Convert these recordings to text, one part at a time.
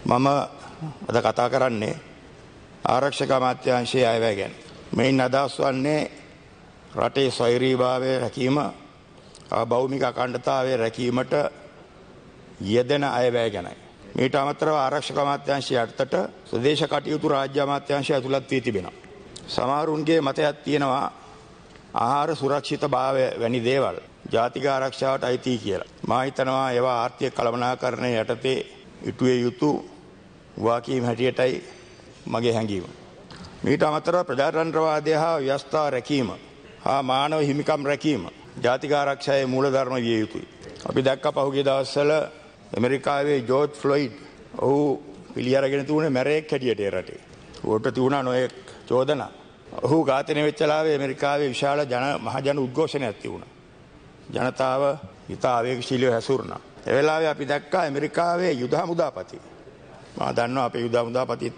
මම අද කතා කරන්නේ ආරක්ෂක අමාත්‍යාංශයේ අයවැය ගැන. මෙයින් අදහස් වන්නේ රටේ ස්වෛරීභාවය රැකීම, භෞමික අඛණ්ඩතාවය රැකීමට යෙදෙන අයවැය ගැනයි. මීට අමතරව ආරක්ෂක අමාත්‍යාංශය යටතට ස්වදේශ කටයුතු රාජ්‍ය අමාත්‍යාංශය ඇතුළත් වී තිබෙනවා. සමහරුන්ගේ මතයක් තියෙනවා ආහාර සුරක්ෂිතභාවය වැනි දේවල් ජාතික ආරක්ෂාවට අයිති කියලා. මා හිතනවා ඒවා ආර්ථික කළමනාකරණය යටතේ ඉටුවේ යුතු වාකීම් හැටියටයි මගේ හැඟීම. මීට අමතරව ප්‍රජාතන්ත්‍රවාදය හා ව්‍යවස්ථා රැකීම හා මානව හිමිකම් රැකීම ජාතික ආරක්ෂාවේ මූලධර්ම විය යුතුයි. අපි දැක්ක පහුගිය දවස්වල ඇමරිකාවේ ජෝර්ජ් ෆ්ලොයිඩ් ඔහු පිළි අරගෙන තිබුණේ මැරෙක් හැටියට ඒ රටේ. ඌට තිබුණා නොයෙක් චෝදනා. ඔහු ඝාතනය වෙච්ච ලාවේ ඇමරිකාවේ විශාල මහජන උද්ඝෝෂණයක් තිබුණා. ජනතාව ඉතා ආවේගශීලීව හැසුරුණා. ඒ වෙලාවේ අපි දැක්කා ඇමරිකාවේ යුද හමුදාපති. මම දන්නවා අපේ යුද හමුදාපතිත්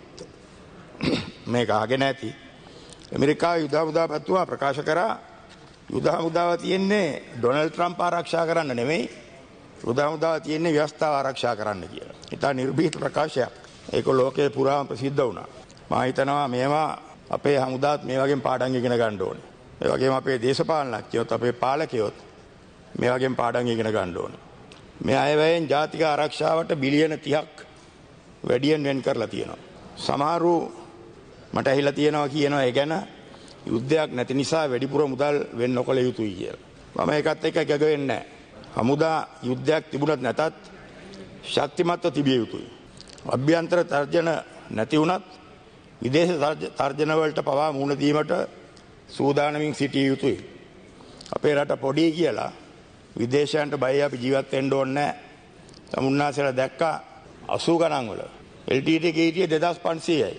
මේක අහගෙන ඇති. ඇමරිකාවේ යුද හමුදාපතිතුමා ප්‍රකාශ කරා යුද හමුදාව තියෙන්නේ ඩොනල්ඩ් ට්‍රම්ප් ආරක්ෂා කරන්න නෙමෙයි, යුද හමුදාව තියෙන්නේ ව්‍යවස්ථාව ආරක්ෂා කරන්න කියලා. ඉතා නිර්භීත ප්‍රකාශයක්. ඒක ලෝකේ පුරාම ප්‍රසිද්ධ වුණා. මම හිතනවා මේවා අපේ හමුදාත් මේ වගේ පාඩම් ඉගෙන ගන්න ඕනේ. ඒ වගේම අපේ දේශපාලනඥයොත් අපේ පාලකයොත් මේ වගේ පාඩම් ඉගෙන ගන්න ඕනේ. මේ අයවැයෙන් ජාතික ආරක්ෂාවට බිලියන 30ක් වැඩියෙන් වෙන් කරලා තියෙනවා. සමහරු මට ඇහිලා තියෙනවා කියනවා ඒ ගැන යුද්ධයක් නැති නිසා වැඩිපුර මුදල් වෙන් නොකළ යුතුයි කියලා. මම ඒකත් එක්ක එකග වෙන්නේ නැහැ. හමුදා යුද්ධයක් තිබුණත් නැතත් ශක්තිමත්ව තිබිය යුතුයි. අභ්‍යන්තර තර්ජන නැති වුණත් විදේශ තර්ජන වලට පවා මුහුණ දීමට සූදානමින් සිටිය යුතුයි. අපේ රට පොඩි කියලා විදේශයන්ට බය අපි ජීවත් වෙන්න ඕනේ නැහැ. තමුන්නාසලා දැක්කා 80 ගණන් වල LTT එකේ හිටියේ 2500යි.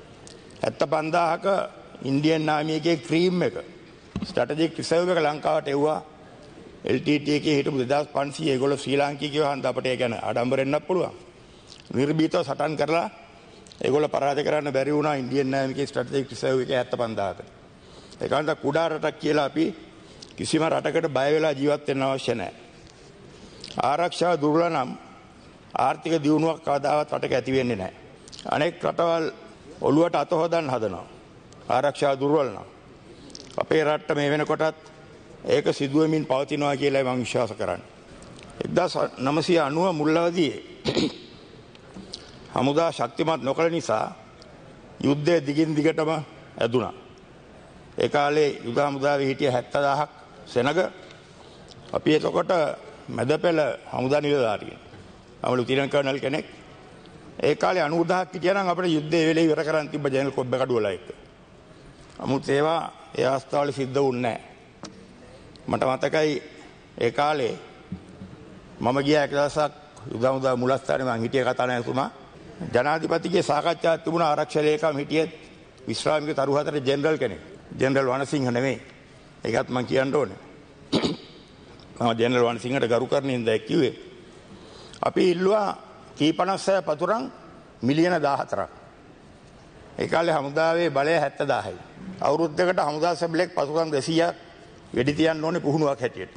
75000ක ඉන්දියන් නාමිකයේ ක්‍රීම් එක ස්ට්‍රැටජික් රිසර්ව් එක ලංකාවට එවුවා. LTT එකේ හිටපු 2500 ඒගොල්ලෝ ශ්‍රී ලාංකිකයෝ හන්ද අපිට ඒ ගැන ආඩම්බරෙන්නත් පුළුවන්. නිර්භීතව සටන් කරලා ඒගොල්ලෝ පරාජය කරන්න බැරි වුණා ඉන්දියන් නාමිකයේ ස්ට්‍රැටජික් රිසර්ව් එකේ 75000කට. ඒකන්ට කුඩා රටක් කියලා අපි කිසිම රටකට බය වෙලා ජීවත් වෙන්න අවශ්‍ය නැහැ. ආරක්ෂාව දුර්වල නම් ආර්ථික දියුණුවක් කවදාවත් රටක ඇති වෙන්නේ නැහැ. අනෙක් රටවල් ඔළුවට අත හොදන්න හදනවා. ආරක්ෂාව දුර්වල නම් අපේ රටට මේ වෙනකොටත් ඒක සිදුවෙමින් පවතිනවා කියලා මම විශ්වාස කරන්නේ. 1990 මුල් අවදියේ හමුදා ශක්තිමත් නොකළ නිසා යුද්ධය දිගින් දිගටම ඇදුණා. ඒ කාලේ යුද හමුදාවේ හිටිය 70000ක් සෙනග. අපි එතකොට මැදපෙළ හමුදා නිලධාරියෙක්. අපේ ලුතිනන්ට් කර්නල් කෙනෙක්. ඒ කාලේ 90000ක් හිටියා නම් අපිට යුද්ධය වෙලේ ඉවර කරන්න තිබ්බ ජනරල් කොබ්බකඩුවලා එක්ක. නමුත් ඒවා ඒ අවස්ථාවල සිද්ධ වුණේ නැහැ. මට මතකයි ඒ කාලේ මම ගියා එක දවසක් යුද හමුදා මුලස්ථානේ මං හිටියේ කතානායකතුමා. ජනාධිපතිගේ සාකච්ඡාවක් තිබුණා ආරක්ෂක ලේකම් හිටියේ විශ්‍රාමික තරු හතර ජෙනරල් කෙනෙක්. ජෙනරල් වනසිංහ නෙමෙයි. ඒකත් මම කියන්න ඕනේ. මම ජෙනරල් වනසිංහට ගරු කරනින් දැක් කිව්වේ. අපි ඉල්ලුවා T56 පතුරන් මිලියන 14ක්. ඒ කාලේ හමුදාවේ බලය 70000යි. අවුරුද්දකට හමුදා සැබලෙක් පතුරන් 200ක් වෙඩි තියන්න ඕනේ පුහුණුවක් හැටියට.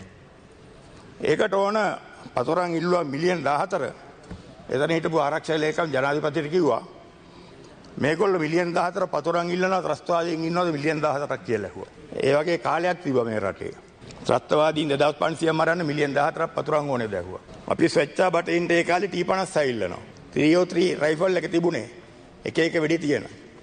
ඒකට ඕන පතුරන් ඉල්ලුවා මිලියන 14. එතන හිටපු ආරක්ෂක ලේකම් ජනාධිපතිට කිව්වා මේගොල්ලෝ මිලියන 14 පතුරන් ඉල්ලනවා ත්‍රස්තවාදීන් ඉන්නවද මිලියන 14ක් කියලා ඇහුවා. ඒ වගේ කාලයක් තිබ්බා මේ රටේ. ත්‍රස්තවාදීන් 2500 මරන්න මිලියන 14ක් පතුරන් ඕනේ දැහුවා. අපි ස්වච්ඡා බටහින්ට ඒ කාලේ T56 ඉල්ලනවා. 303 රයිෆල් එක තිබුණේ. එක එක වෙඩි තියෙන.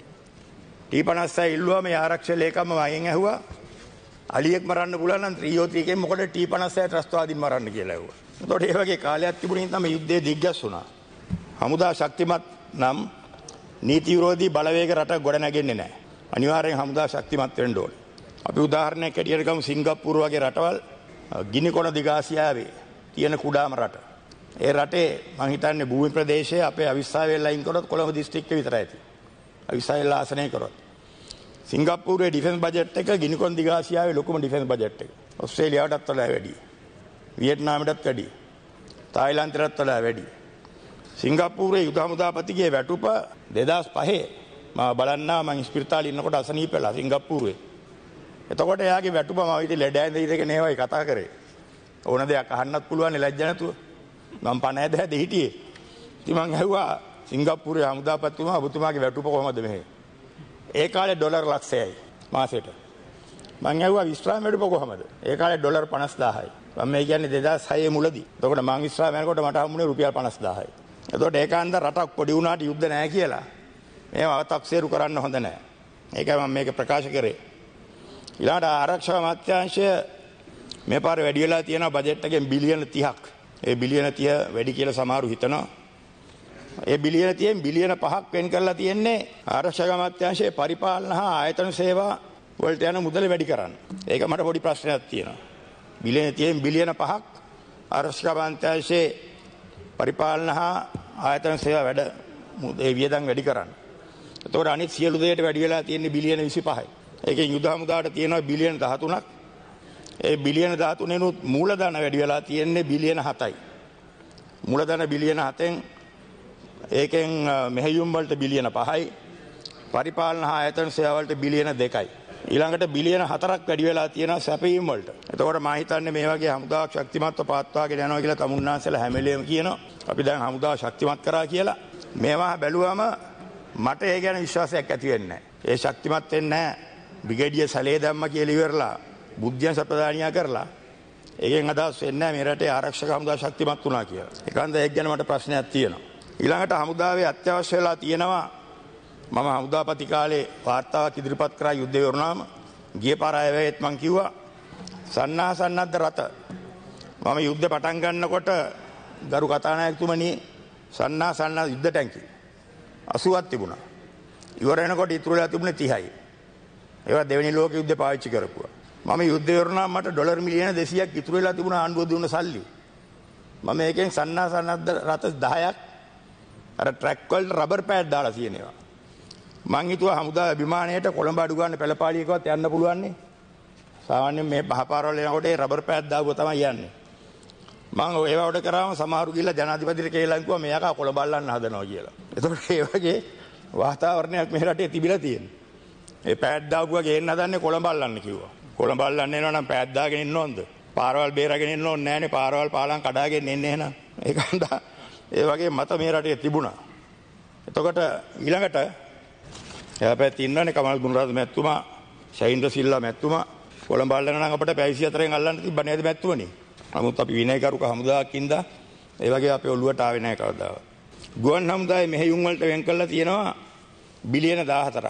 T56 ඉල්ලුවා මේ ආරක්ෂක ලේකම්ම මගෙන් ඇහුවා අලියෙක් මරන්න පුළුවන් නම් 303 එකෙන් මොකද T56 ත්‍රස්තවාදීන් මරන්න කියලා ඇහුවා. එතකොට ඒ වගේ කාලයක් තිබුණේ තමයි යුද්ධය දිග්ගැස්සුණා. හමුදා ශක්තිමත් නම් නීති විරෝධී බලවේග රට ගොඩ නැගෙන්නේ නැහැ. අනිවාර්යෙන් හමුදා ශක්තිමත් වෙන්න ඕනේ. අපි උදාහරණයක් ඇටියට ගමු සිංගප්පූරු වගේ රටවල් ගිනිකොන දිගාසියාවේ තියෙන කුඩාම රට. ඒ රටේ මං හිතන්නේ භූමි ප්‍රදේශයේ අපේ අවිස්සාවේල් ලයින් කරොත් කොළඹ දිස්ත්‍රික්කේ විතරයි තියෙන්නේ. අවිස්සාවේල් ආසනය කරොත්. සිංගප්පූරුවේ ඩිෆෙන්ස් බජට් එක ගිනිකොන දිගාසියාවේ ලොකුම ඩිෆෙන්ස් බජට් එක. ඕස්ට්‍රේලියාවටත් වඩා වැඩි. වියට්නාමයටත් වැඩි. තායිලන්තයටත් වඩා වැඩි. සිංගප්පූරුවේ යුද හමුදාපතිගේ වැටුප 2005 මම බලන්නා මං ස්පිරිතාලේ ඉන්නකොට අසනීප වෙලා සිංගප්පූරුවේ. එතකොට එයාගේ වැටුප මම ඉතින් ලෙඩ ඇඳ ඉඳගෙන ඒවයි කතා කරේ. ඕන දෙයක් අහන්නත් පුළුවන් ලැජ්ජ නැතුව. මම පණ ඇද හිටියේ. ඉතින් මං ඇහුවා සිංගප්පූරුවේ හමුදාපතිතුමා ඔබතුමාගේ වැටුප කොහමද මෙහෙ? ඒ කාලේ ඩොලර් ලක්ෂයයි මාසෙට. මං ඇහුවා විශ්‍රාම වැටුප කොහමද? ඒ කාලේ ඩොලර් 50000යි. මම මේ කියන්නේ 2006 මුලදී. එතකොට මං විශ්‍රාම යනකොට මට හම්බුනේ රුපියල් 50000යි. එතකොට ඒකාන්ත රටක් පොඩි වුණාට යුද්ධ නැහැ කියලා මේව අව탁සේරු කරන්න හොඳ නැහැ. ඒකයි මම මේක ප්‍රකාශ කරේ. ඊළඟට ආරක්ෂක අමාත්‍යාංශය මේ පාර වැඩි වෙලා තියෙනවා බජට් එකෙන් බිලියන 30ක්. ඒ බිලියන 30 වැඩි කියලා සමහරු හිතනවා. ඒ බිලියන 30න් බිලියන 5ක් වෙන් කරලා තියෙන්නේ ආරක්ෂක අමාත්‍යාංශයේ පරිපාලන හා ආයතන සේවා වලට යන මුදල වැඩි කරන්න. ඒක මට පොඩි ප්‍රශ්නයක් තියෙනවා. බිලියන 30න් බිලියන 5ක් ආරක්ෂක අමාත්‍යාංශයේ පරිපාලන හා ආයතන සේවා වැඩ ඒ වියදම් වැඩි කරන්න. එතකොට අනිත් සියලු දේට වැඩි වෙලා තියෙන්නේ බිලියන 25යි. ඒකෙන් යුද හමුදාවට තියෙනවා බිලියන 13ක්. ඒ බිලියන 13නුත් මූලධන වැඩි වෙලා තියෙන්නේ බිලියන 7යි. මූලධන බිලියන 7න් ඒකෙන් මෙහෙයුම් වලට බිලියන 5යි. පරිපාලන හා ආයතන සේවා වලට බිලියන 2යි. ඊළඟට බිලියන 4ක් වැඩි වෙලා තියෙනවා සැපයීම් වලට. එතකොට මම හිතන්නේ මේ වගේ හමුදාවක් ශක්තිමත්ව පාත්වාගෙන යනවා කියලා තමුන්නාන්සලා හැම වෙලේම කියනවා. අපි දැන් හමුදාව ශක්තිමත් කරා කියලා. මේවා බැලුවම මට ඒ ගැන විශ්වාසයක් ඇති වෙන්නේ නැහැ. ඒ ශක්තිමත් වෙන්නේ නැහැ. බ්‍රිගේඩියර් සැලේ දැම්ම කියලා ඉවරලා බුද්ධිය සප්‍රදානියා කරලා ඒකෙන් අදහස් වෙන්නේ නැහැ මේ රටේ ආරක්ෂක හමුදා ශක්තිමත් වුණා කියලා. ඒකන්ද ඒක ගැන මට ප්‍රශ්නයක් තියෙනවා. ඊළඟට හමුදාවේ අත්‍යවශ්‍ය වෙලා තියෙනවා මම හමුදාපති කාලේ වාර්තාවක් ඉදිරිපත් කරා යුද්ධය වුණාම ගිය පාර ආයෙත් මං කිව්වා සන්නාසන්නද්ද රත මම යුද්ධ පටන් ගන්නකොට ගරු කතානායකතුමනි සන්නාසන්න යුද්ධ ටැංකි 80ක් තිබුණා. ඉවර වෙනකොට ඉතුරු වෙලා තිබුණේ 30යි. ඒවා දෙවෙනි ලෝක යුද්ධේ පාවිච්චි කරපුවා. මම යුද්ධය වුණාම මට ඩොලර් මිලියන 200ක් ඉතුරු වෙලා තිබුණා ආණ්ඩුව දුන්න සල්ලි. මම ඒකෙන් සන්නාසන්නද්ද රත 10ක් අර ට්‍රැක් වලට රබර් පෑඩ් දාලා තියෙනවා. මං හිතුවා හමුදා විමානයට කොළඹ අඩු ගන්න පෙළපාලියකවත් යන්න පුළුවන් නේ. සාමාන්‍යයෙන් මේ බහපාරවල යනකොට ඒ රබර් පෑඩ් දාපුවා තමයි යන්නේ. මං ඒව උඩ කරාම සමහරු ගිහලා ජනාධිපතිට කියලා කිව්වා මේ යකා කොළඹ අල්ලන්න හදනවා කියලා. එතකොට ඒ වගේ වාතාවරණයක් මේ රටේ තිබිලා තියෙනවා. ඒ පෑඩ් දාපුවා ගේන්න හදන්නේ කොළඹ අල්ලන්න කිව්වා. කොළඹ අල්ලන්න එනවා නම් පෑඩ් දාගෙන ඉන්න ඕනද? පාරවල් බේරගෙන ඉන්න ඕනේ නැහනේ. පාරවල් පාලම් කඩාගෙන එන්නේ එහෙනම්. ඒකන්ද ඒ වගේ මත මේ රටේ තිබුණා. එතකොට ඊළඟට එයාපැත්තේ ඉන්නනේ කමල් ගුණරත්න මැතිතුමා, ශෛන්ද්‍ර සිල්වා මැතිතුමා කොළඹ අල්ලන නම් අපිට පැය 24න් අල්ලන්න තිබ්බ නේද මැතිතුමනි? නමුත් අපි විනයකරුක හමුදාවක් ඉඳලා ඒ වගේ අපේ ඔළුවට ආවේ නැහැ කවදාවත්. ගුවන් හමුදාවේ මෙහෙයුම් වලට වෙන් කරලා තියෙනවා බිලියන 14ක්.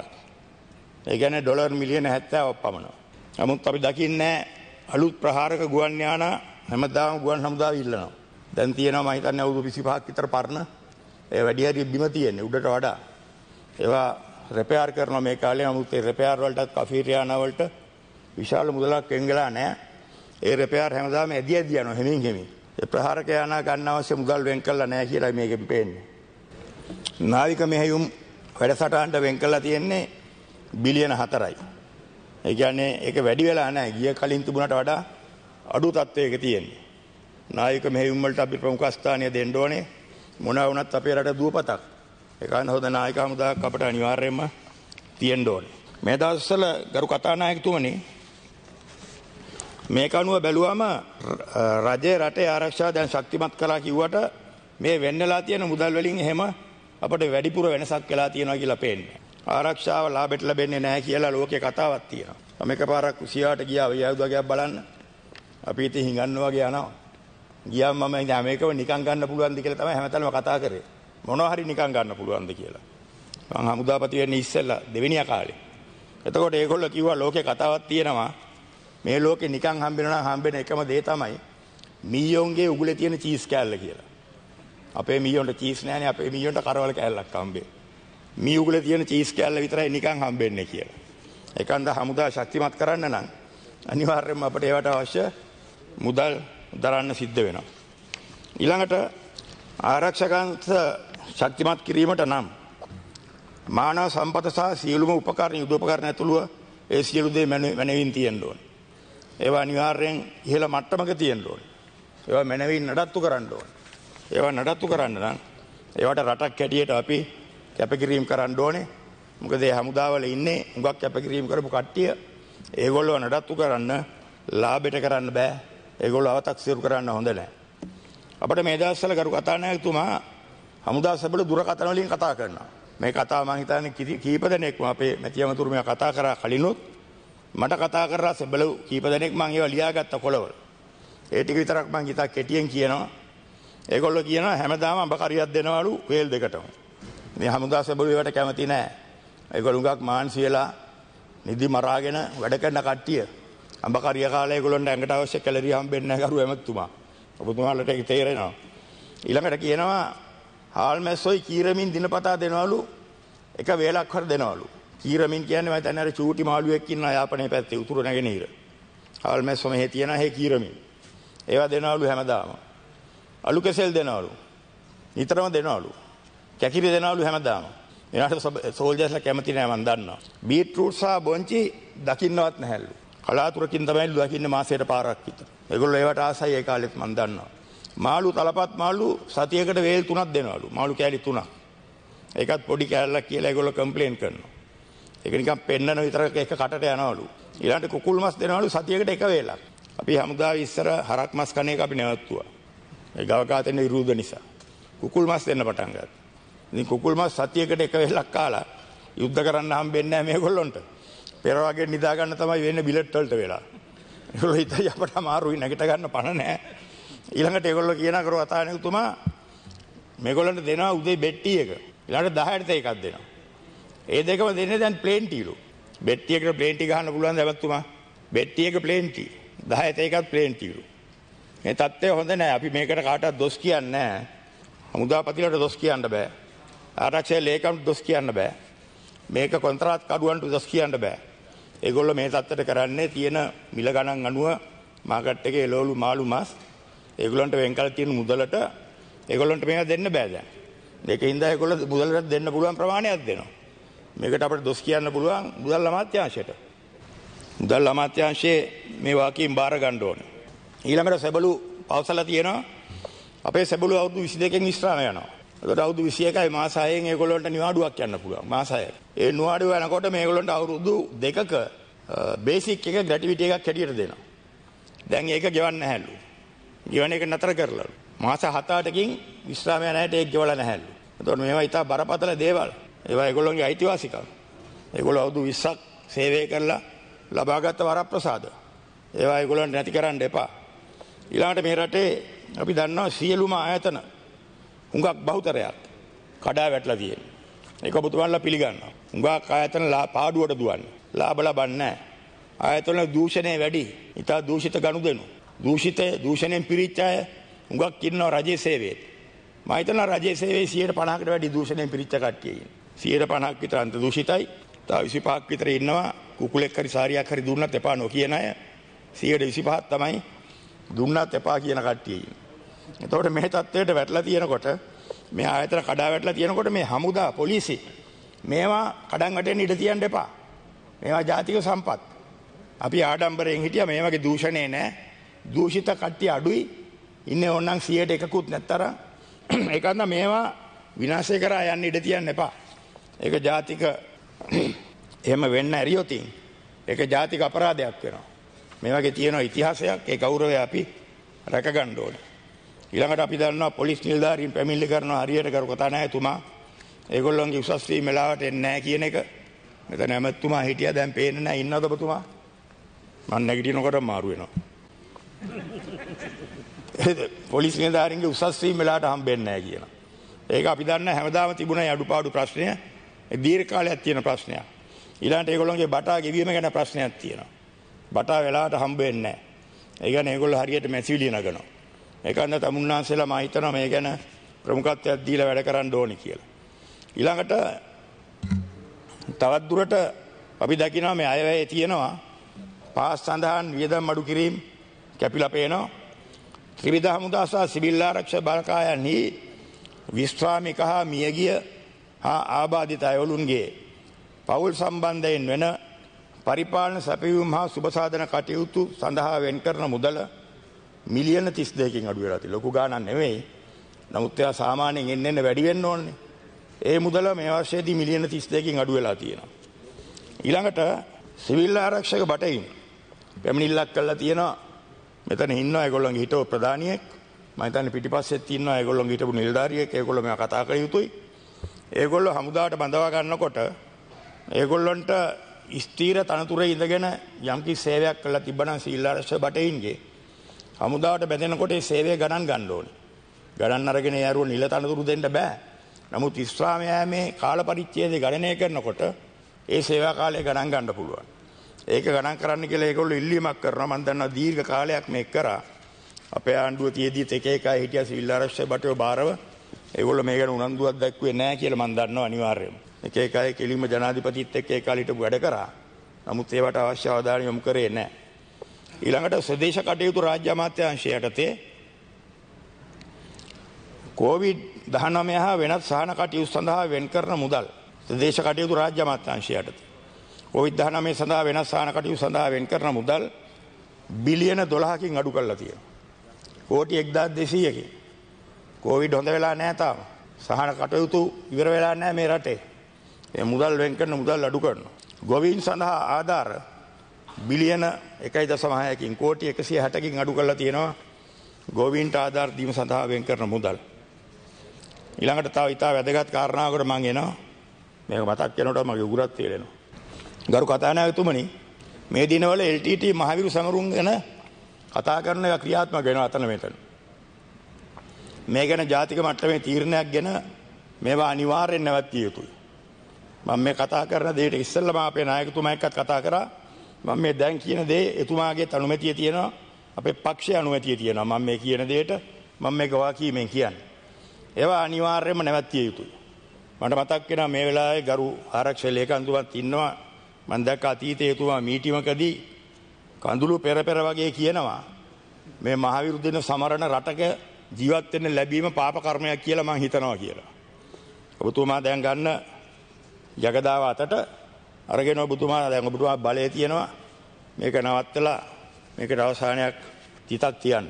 ඒ කියන්නේ ඩොලර් මිලියන 70ක් පමණ. නමුත් අපි දකින්නේ අලුත් ප්‍රහාරක ගුවන් යාන හැමදාම ගුවන් හමුදාව ඉල්ලනවා. දැන් තියෙනවා මම හිතන්නේ අවුරුදු 25ක් විතර පරණ. ඒ වැඩි හරි බිම තියෙන්නේ උඩට වඩා. ඒවා රෙපෙයාර් කරනවා මේ කාලේ. නමුත් ඒ රෙපෙයාර් වලටත් කෆීර් යාන වලට විශාල මුදලක් වෙන් වෙලා නැහැ. ඒ රෙපෙයාර් හැමදාම ඇදී යනවා හැමින් හැමින්. ඒ ප්‍රහාරක යාන ගන්න අවශ්‍ය මුදල් වෙන් කළා නැහැ කියලා මේකෙන් පේන්නේ. නාවික මෙහෙයුම් වැඩසටහනට වෙන් කළා තියෙන්නේ බිලියන 4යි. ඒ කියන්නේ ඒක වැඩි වෙලා නැහැ. ගිය කලින් තිබුණට වඩා අඩු තත්ත්වයක තියෙන්නේ. නාවික මෙහෙයුම් වලට අපි ප්‍රමුඛ ස්ථානය දෙන්න ඕනේ. මොනවා වුණත් අපේ රට දුවපතක්. ඒකන හොඳ නායක හමුදාවක් අපට අනිවාර්යයෙන්ම තියෙන්න ඕනේ. මේ දවස්වල ගරු කතානායකතුමනි මේක අනුව බැලුවම රජයේ රටේ ආරක්ෂාව දැන් ශක්තිමත් කළා කිව්වට මේ වෙන්නලා තියෙන මුදල් වලින් එහෙම අපිට වැඩිපුර වෙනසක් වෙලා තියෙනවා කියලා පේන්නේ. ආරක්ෂාව ලාභයට ලැබෙන්නේ නැහැ කියලා ලෝකේ කතාවක් තියෙනවා. මම එකපාරක් කුසියාට ගියා ව්‍යාවුදගයක් බලන්න. අපි ඉතින් හිඟන්න වගේ යනවා. ගියාම මම මේකව නිකන් ගන්න පුළුවන්ද කියලා තමයි හැමතැනම කතා කරේ. මොනවා හරි නිකන් ගන්න පුළුවන්ද කියලා. මම හමුදාපති වෙන්නේ ඉස්සෙල්ලා දෙවෙනි කාලේ. එතකොට ඒගොල්ලෝ කිව්වා ලෝකේ කතාවක් තියෙනවා. මේ ලෝකේ නිකන් හම්බෙනවා නම් හම්බෙන එකම දේ තමයි මීයොන්ගේ උගුලේ තියෙන චීස් කෑල්ල කියලා. අපේ මීයොන්ට චීස් නැහැනේ. අපේ මීයොන්ට කරවල කෑල්ලක් හම්බෙන්නේ. මී උගුලේ තියෙන චීස් කෑල්ල විතරයි නිකන් හම්බෙන්නේ කියලා. ඒකන්ද හමුදා ශක්තිමත් කරන්න නම් අනිවාර්යයෙන්ම අපිට ඒවට අවශ්‍ය මුදල් දරන්න සිද්ධ වෙනවා. ඊළඟට ආරක්ෂකයන්ට ශක්තිමත් කිරීමට නම් මානව සම්පත සහ සියලුම උපකරණ යුද උපකරණ ඇතුළුව ඒ සියලු දේ මැනවින් තියෙන්න ඕනේ. ඒවා අනිවාර්යෙන් ඉහළ මට්ටමක තියෙන්න ඕනේ. ඒවා මැනවින් නඩත්තු කරන්න ඕනේ. ඒවා නඩත්තු කරන්න නම් ඒවට රටක් හැටියට අපි කැපකිරීම කරන්න ඕනේ. මොකද මේ හමුදාවල ඉන්නේ උඟක් කැපකිරීම කරපු කට්ටිය. ඒගොල්ලෝ නඩත්තු කරන්න ලාභයට කරන්න බෑ. ඒගොල්ලෝ අව탁සිරු කරන්න හොඳ නැහැ. අපිට මේ දවස්වල කරු කතානායකතුමා හමුදා සැබළු දුරකථන වලින් කතා කරනවා. මේ කතාව මම හිතන්නේ කීප දෙනෙක්ම අපේ මැති ඇමතුරු මෙයා කතා කරා කලිනුත් මට කතා කරලා සැබළු කීප දෙනෙක් මම ඒවා ලියාගත්ත කොළවල. ඒ ටික විතරක් මම හිතා කෙටියෙන් කියනවා. ඒගොල්ලෝ කියනවා හැමදාම අඹ කරියක් දෙනවලු වේල් දෙකටම. මේ හමුදා සැබළු ඒවට කැමති නැහැ. ඒගොල්ලෝ උගක් මාන්සි වෙලා නිදි මරාගෙන වැඩ කරන කට්ටිය. අඹ කරිය කාලේ ඒගොල්ලන්ට ඇඟට අවශ්‍ය කැලරි හම්බෙන්නේ නැහැ කරු ඇමතුමා. ඔබතුමාලට ඒක තේරෙනවා. ඊළඟට කියනවා හාල්මැස්සොයි කීරමින් දිනපතා දෙනවලු එක වේලක් හර දෙනවලු. කීරමින් කියන්නේ මම දැන් අර චූටි මාළුවෙක් ඉන්නවා යාපනයේ පැත්තේ උතුරු නැගෙනහිර. හාල්මැස්සෝ මෙහෙ තියෙනවා හේ කීරමින්. ඒවා දෙනවලු හැමදාම. අලු කෙසෙල් දෙනවලු. නිතරම දෙනවලු. කැකිරි දෙනවලු හැමදාම. එනහට සෝල්ජර්ස්ලා කැමති නෑ මන් දන්නවා. බීට්රූට් සහ බොන්චි දකින්නවත් නැහැලු. කලාතුරකින් තමයි දකින්නේ මාසෙට පාරක් විතර. ඒගොල්ලෝ ඒවට ආසයි ඒ කාලෙත් මන් දන්නවා. මාළු තලපත් මාළු සතියකට වේල් 3ක් දෙනවලු. මාළු කෑලි 3ක්. ඒකත් පොඩි කෑල්ලක් කියලා ඒගොල්ලෝ කම්ප්ලේන් කරනවා. ඒක නිකන් පෙන්නන විතරක් එක කටට යනවලු. ඊළඟට කුකුල් මස් දෙනවලු සතියකට එක වේලක්. අපි හමුදාවේ ඉස්සර හරක් මස් කන එක අපි නැවතුවා. ඒ ගව කාතෙන් විරුද්ධ නිසා. කුකුල් මස් දෙන්න පටන් ගත්තා. ඉතින් කුකුල් මස් සතියකට එක වේලක් කාලා යුද්ධ කරන්න හම්බෙන්නේ නැහැ මේගොල්ලොන්ට. පෙර වගේ නිදා ගන්න තමයි වෙන්නේ බිලට් වලට වෙලා. ඒගොල්ලෝ හිතයි අපට අමාරුයි නැගිට ගන්න පණ නැහැ. ඊළඟට ඒගොල්ලෝ කියන කරු අතාණිකුතුමා මේගොල්ලන්ට දෙනවා උදේ බෙට්ටි එක. ඊළඟට 10ට එකක් දෙනවා. ඒ දෙකම දෙන්නේ දැන් ප්ලේන් ටීලු. බෙට්ටි එකට ප්ලේන් ටී ගහන්න පුළුවන් දැවත්තුමා. බෙට්ටි එක ප්ලේන් ටී. 10ට එකක් ප්ලේන් ටීලු. මේ තත්ත්වය හොඳ නැහැ. අපි මේකට කාටවත් දොස් කියන්නේ නැහැ. හමුදාපතිලට දොස් කියන්න බෑ. ආරක්ෂක ලේකම්ට දොස් කියන්න බෑ. මේක කොන්ත්‍රාත් කඩුවන්ට දොස් කියන්න බෑ. ඒගොල්ලෝ මේ තත්ත්වයට කරන්නේ තියෙන මිල ගණන් අනුව මාකට් එකේ එළවලු මාළු මාස් ඒගොල්ලන්ට වෙන් කළ තියෙන මුදලට ඒගොල්ලන්ට මේක දෙන්න බෑ දැන්. ඒකින්ද ඒගොල්ලෝ මුදලට දෙන්න පුළුවන් ප්‍රමාණයක් දෙනවා. මේකට අපිට දොස් කියන්න පුළුවන් මුදල් අමාත්‍යාංශයට. මුදල් අමාත්‍යාංශයේ මේ වාක්‍යයෙන් බාර ගන්න ඕනේ. ඊළඟට සැබළු පවසලා තියෙනවා අපේ සැබළු අවුරුදු 22කින් විශ්‍රාම යනවා. ඒකට අවුරුදු 21යි මාස 6න් ඒගොල්ලන්ට නිවාඩුවක් යන්න පුළුවන් මාස 6ක්. ඒ නිවාඩුව යනකොට මේගොල්ලන්ට අවුරුදු 2ක බේසික් එක ග්‍රැටිවිටි එකක් හැටියට දෙනවා. දැන් ඒක ගෙවන්න නැහැලු. ගෙවන එක නතර කරලා. මාස 7-8කින් විශ්‍රාම යන හැට ඒක ගෙවලා නැහැලු. එතකොට මේවා ඉතා බරපතල දේවල්. ඒවා ඒගොල්ලන්ගේ අයිතිවාසිකම්. ඒගොල්ලෝ අවුරුදු 20ක් සේවය කරලා ලබාගත් වරප්‍රසාද. ඒවා ඒගොල්ලන්ට නැති කරන්න එපා. ඊළඟට මේ රටේ අපි දන්නවා සියලුම ආයතන හුඟක් බහුතරයක් කඩා වැටලා තියෙනවා. ඒක ඔබතුමාලා පිළිගන්නවා. හුඟක් ආයතන පාඩුවට දුවන්නේ. ලාභ ලබන්නේ නැහැ. ආයතන දූෂණය වැඩි. ඉතා දූෂිත ගනුදෙනු. දූෂණයෙන් පිරිච්ච අය හුඟක් ඉන්නවා රජයේ සේවයේ. මම හිතනවා රජයේ සේවයේ 50%කට වැඩි දූෂණයෙන් පිරිච්ච කට්ටිය ඉන්නවා. 50% විතර අන්ත දූෂිතයි. තව 25ක් විතර ඉන්නවා කුකුලෙක් හරි සාරියක් හරි දුන්නත් එපා නොකියන අය. 25% තමයි දුන්නත් එපා කියන කට්ටිය ඉන්නවා. එතකොට මේ තත්ත්වයට වැටලා තියෙනකොට මේ ආයතන කඩා වැටලා තියෙනකොට මේ හමුදා පොලිසිය මේවා කඩන් වැටෙන්න ඉඩ තියන්න එපා. මේවා ජාතික සම්පත්. අපි ආඩම්බරයෙන් හිටියා මේ වගේ දූෂණේ නැහැ. දූෂිත කට්ටිය අඩුයි. ඉන්නේ ඕනනම් 100%කුත් නැත්තරම් ඒකන්ද මේවා විනාශය කරා යන්න ඉඩ තියන්න එපා. ඒක ජාතික එහෙම වෙන්න ඇරියොත් ඒක ජාතික අපරාධයක් වෙනවා. මේ වගේ තියෙන ඉතිහාසයක් ඒ ගෞරවය අපි රැක ගන්න ඕනේ. ඊළඟට අපි දන්නවා පොලිස් නිලධාරීන් පැමිණිලි කරනවා හරියට කරු කතා නැහැ තුමා. ඒගොල්ලන්ගේ උසස් වීම වෙලාවට එන්නේ නැහැ කියන එක. මෙතන ඇමතුමා හිටියා දැන් පේන්නේ නැහැ ඉන්නවද ඔබතුමා? මම නැගිටිනකොට මාරු වෙනවා. පොලිස් නිලධාරීන්ගේ උසස් වීම වෙලාවට හම්බෙන්නේ නැහැ කියනවා. ඒක අපි දන්න හැමදාම තිබුණා අඩුපාඩු ප්‍රශ්නය. ඒ දීර්ඝ කාලයක් තියෙන ප්‍රශ්නයක්. ඊළඟට ඒගොල්ලන්ගේ බටා ගෙවීම ගැන ප්‍රශ්නයක් තියෙනවා. බටා වෙලාවට හම්බ වෙන්නේ නැහැ. ඒ කියන්නේ ඒගොල්ලෝ හරියට මැසිවිලි නගනවා. ඒකන්න තමුන්නාන්සලා මම හිතනවා මේ ගැන ප්‍රමුඛත්වයක් දීලා වැඩ කරන්න ඕනේ කියලා. ඊළඟට තවත් දුරට අපි දකිනවා මේ අයවැයේ තියෙනවා පාස් සඳහන් වියදම් අඩු කිරීම කැපිලා පේනවා. ත්‍රිවිධ හමුදා සහ සිවිල් ආරක්ෂක බලකායන්හි විශ්‍රාමික හා මියගිය හා ආබාධිත අයවලුන්ගේ පවුල් සම්බන්ධයෙන් වෙන පරිපාලන සැපයුම් හා සුබසාධන කටයුතු සඳහා වෙන් කරන මුදල මිලියන 32කින් අඩු වෙලා තියෙනවා. ලොකු ගාණක් නෙවෙයි. නමුත් ඒවා සාමාන්‍යයෙන් එන්න වැඩි වෙන්න ඕනේ. ඒ මුදල මේ වර්ෂයේදී මිලියන 32කින් අඩු වෙලා තියෙනවා. ඊළඟට සිවිල් ආරක්ෂක බටයින් පැමිණිල්ලක් කළා තියෙනවා. මෙතන ඉන්නවා ඒගොල්ලන්ගේ හිටව ප්‍රධානියෙක් මම හිතන්නේ පිටිපස්සෙත් ඉන්නවා ඒගොල්ලෝ හිටපු නිලධාරියෙක් ඒගොල්ලෝ මේවා කතා කළ යුතුයි. ඒගොල්ලෝ හමුදාවට බඳවා ගන්නකොට ඒගොල්ලන්ට ස්ථීර තනතුරේ ඉඳගෙන යම්කිසි සේවයක් කළා තිබ්බනම් සීල් ආරක්ෂක බටහින්ගේ හමුදාවට බැඳෙනකොට ඒ සේවය ගණන් ගන්න ඕනේ. ගණන් අරගෙන යරුව නිල තනතුරු දෙන්න බෑ. නමුත් ඉස්ලාමයේ කාල පරිච්ඡේදය ගණනය කරනකොට ඒ සේවා කාලය ගණන් ගන්න පුළුවන්. ඒක ගණන් කරන්න කියලා ඒගොල්ලෝ ඉල්ලීමක් කරනවා. මම දන්නවා දීර්ඝ කාලයක් මේක කරා. අපේ ආණ්ඩුව තියේදීත් එක එකයි හිටියා සීල් ආරක්ෂක බටව බාරව. ඒගොල්ලෝ මේ ගැන උනන්දුවක් දැක්ුවේ නැහැ කියලා මම දන්නවා අනිවාර්යයෙන්ම. එක එකයි කෙලින්ම ජනාධිපතිත් එක්ක ඒ කාලේ හිටපු වැඩ කරා. නමුත් ඒවට අවශ්‍ය අවධානය යොමු කරේ නැහැ. ඊළඟට ස්වදේශ කටයුතු රාජ්‍ය අමාත්‍යාංශය යටතේ COVID-19 හා වෙනත් සහන කටයුතු සඳහා වෙන් කරන මුදල් ස්වදේශ කටයුතු රාජ්‍ය අමාත්‍යාංශය යටතේ COVID-19 සඳහා වෙනත් සහන කටයුතු සඳහා වෙන් කරන මුදල් බිලියන 12කින් අඩු කරලා තියෙනවා. කෝටි 1200කින්. කොවිඩ් හොඳ වෙලා නැහැ තාම. සහන කටයුතු ඉවර වෙලා නැහැ මේ රටේ. මේ මුදල් වෙන් කරන මුදල් අඩු කරනවා. ගොවීන් සඳහා ආධාර බිලියන 1.6කින් කෝටි 160කින් අඩු කරලා තියෙනවා. ගොවීන්ට ආධාර දීම සඳහා වෙන් කරන මුදල්. ඊළඟට තව ඉතා වැදගත් කාරණාවකට මම එනවා. මේක මතක් කරනකොට මගේ උගුරත් තේරෙනවා. ගරු කතානායකතුමනි මේ දිනවල LTT මහවිරු සමරුන් ගැන කතා කරන එක ක්‍රියාත්මක වෙනවා අතන මෙතන. මේ ගැන ජාතික මට්ටමේ තීරණයක් ගැන මේවා අනිවාර්යෙන් නැවතිය යුතුයි. මම මේ කතා කරන දෙයට ඉස්සෙල්ලාම අපේ නායකතුමා එක්කත් කතා කරා. මම මේ දැන් කියන දේ එතුමාගේ අනුමැතිය තියෙනවා. අපේ පක්ෂයේ අනුමැතිය තියෙනවා. මම මේ කියන දෙයට මම මේ ගවා කීමෙන් කියන්නේ. ඒවා අනිවාර්යයෙන්ම නැවතිය යුතුයි. මට මතක් වෙනවා මේ වෙලාවේ ගරු ආරක්ෂක ලේකම්තුමත් ඉන්නවා. මම දැක්ක අතීතයේ එතුමා මීටිමකදී කඳුළු පෙර වගේ කියනවා මේ මහවිරු දින සමරන රටක ජීවත් වෙන්න ලැබීම පාප කර්මයක් කියලා මම හිතනවා කියලා. ඔබතුමා දැන් ගන්න ජගදාව අතට අරගෙන ඔබතුමා දැන් ඔබතුමා බලය තියෙනවා මේක නවත්තලා මේකට අවසානයක් තිතක් තියන්න.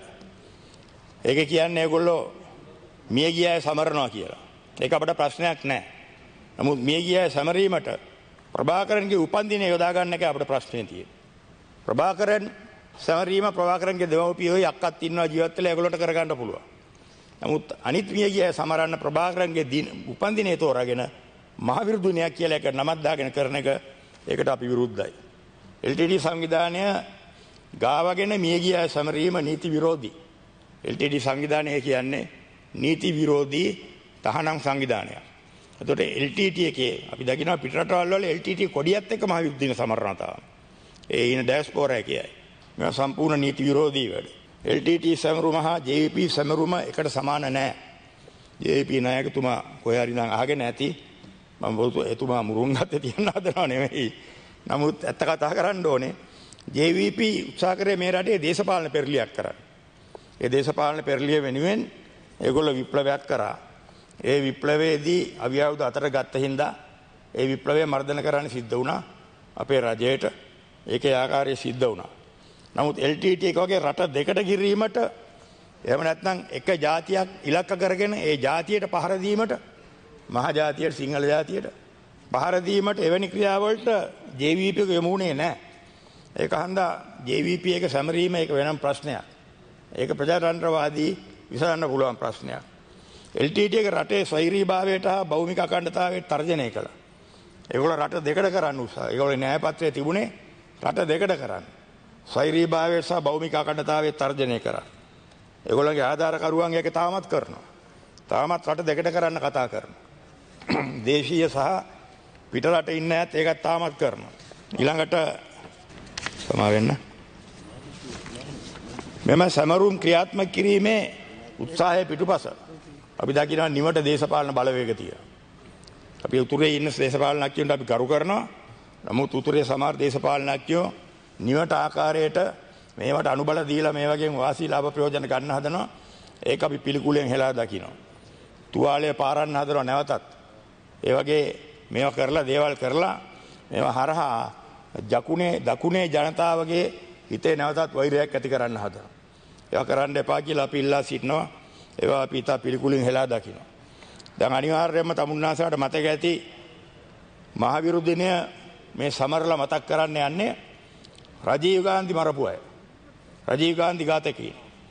ඒක කියන්නේ ඒගොල්ලෝ මිය ගියාය සමරනවා කියලා. ඒක අපට ප්‍රශ්නයක් නැහැ. නමුත් මිය ගියාය සමරීමට ප්‍රභාකරන්ගේ උපන්දිනය යොදා ගන්න එක අපිට ප්‍රශ්නේ තියෙනවා. ප්‍රභාකරන් සමරීම ප්‍රභාකරන්ගේ දෙමව්පියෝ යක්කත් ඉන්නවා ජීවත් වෙලා ඒගොල්ලන්ට කරගන්න පුළුවන්. නමුත් අනිත් මිය ගියාය සමරන්න ප්‍රභාකරන්ගේ උපන්දිනය තෝරාගෙන මහවිරු දිනයක් කියලා එක නමක් දාගෙන කරන එක ඒකට අපි විරුද්ධයි. LTT සංවිධානය ගාවගෙන මිය ගියාය සමරීම නීති විරෝධී. LTT සංවිධානය කියන්නේ නීති විරෝධී තහනම් සංවිධානයක්. එතකොට LTT එකේ අපි දකිනවා පිටරටවල් වල LTT කොඩියත් එක්ක මහ විරුද්ධින සමරනවා තාම. ඒ ඉන ඩෑස්පෝරා එකයි. මේවා සම්පූර්ණ නීති විරෝධී වැඩ. LTT සමරුම හා JVP සමරුම එකට සමාන නැහැ. JVP නායකතුමා කොහේ හරි නම් අහගෙන ඇති. මම එතුමා මුරුන් ගත්තේ තියන්න හදනව නෙමෙයි. නමුත් ඇත්ත කතා කරන්න ඕනේ. JVP උත්සාහ කරේ මේ රටේ දේශපාලන පෙරලියක් කරන්න. ඒ දේශපාලන පෙරලිය වෙනුවෙන් ඒගොල්ලෝ විප්ලවයක් කරා. ඒ විප්ලවයේදී අවියවුද අතර ගත්ත හින්දා ඒ විප්ලවය මර්ධන කරන්න සිද්ධ වුණා අපේ රජයට. ඒකේ ආකාරය සිද්ධ වුණා. නමුත් LTT එක වගේ රට දෙකට ගිරීමට එහෙම නැත්නම් එක ජාතියක් ඉලක්ක කරගෙන ඒ ජාතියට පහර දීමට මහා ජාතියට සිංහල ජාතියට පහර දීමට එවැනි ක්‍රියාවලට JVP එක යමුනේ නැහැ. ඒක හන්දා JVP එක සමරීම ඒක වෙනම ප්‍රශ්නයක්. ඒක ප්‍රජාතන්ත්‍රවාදී විසඳන්න පුළුවන් ප්‍රශ්නයක්. LTT එක රටේ ස්වෛරීභාවයට හා භෞමික අඛණ්ඩතාවයට තර්ජනය කළා. ඒගොල්ලෝ රට දෙකට කරන්න උත්සාහ. ඒගොල්ලෝ න්‍යාය පත්‍රයේ තිබුණේ රට දෙකට කරන්න. ස්වෛරීභාවයට සහ භෞමික අඛණ්ඩතාවයට තර්ජනය කරා. ඒගොල්ලන්ගේ ආධාරකරුවන් ඒක තාමත් කරනවා. තාමත් රට දෙකට කරන්න කතා කරනවා. දේශීය සහ පිටරට ඉන්න ඇත් ඒකත් තාමත් කරනවා. ඊළඟට සමා වෙන්න. මෙම සමරුම් ක්‍රියාත්මක කිරීමේ උත්සාහය පිටුපස අපි දකිනවා නිවට දේශපාලන බලවේග තියෙනවා. අපි උතුරේ ඉන්න දේශපාලනඥයන්ට අපි කරු කරනවා. නමුත් උතුරේ සමහර දේශපාලනඥයෝ නිවට ආකාරයට මේවට අනුබල දීලා මේ වගේ වාසී ලාභ ප්‍රයෝජන ගන්න හදනවා. ඒක අපි පිළිකුලෙන් හෙලා දකිනවා. තුවාලය පාරන්න හදනවා නැවතත්. ඒ වගේ මේවා කරලා දේවල් කරලා මේවා හරහා දකුණේ ජනතාවගේ හිතේ නැවතත් වෛරයක් ඇති කරන්න හදනවා. ඒවා කරන්න එපා කියලා අපි ඉල්ලා සිටිනවා. ඒවා අපි ඉතා පිළිකුලින් හෙලා දකිනවා. දැන් අනිවාර්යයෙන්ම තමුන්නාසාට මතක ඇති මහවිරු දිනය මේ සමරලා මතක් කරන්න යන්නේ රජීව් ගාන්ධි මරපු අය. රජීව් ගාන්ධි ඝාතකයින්.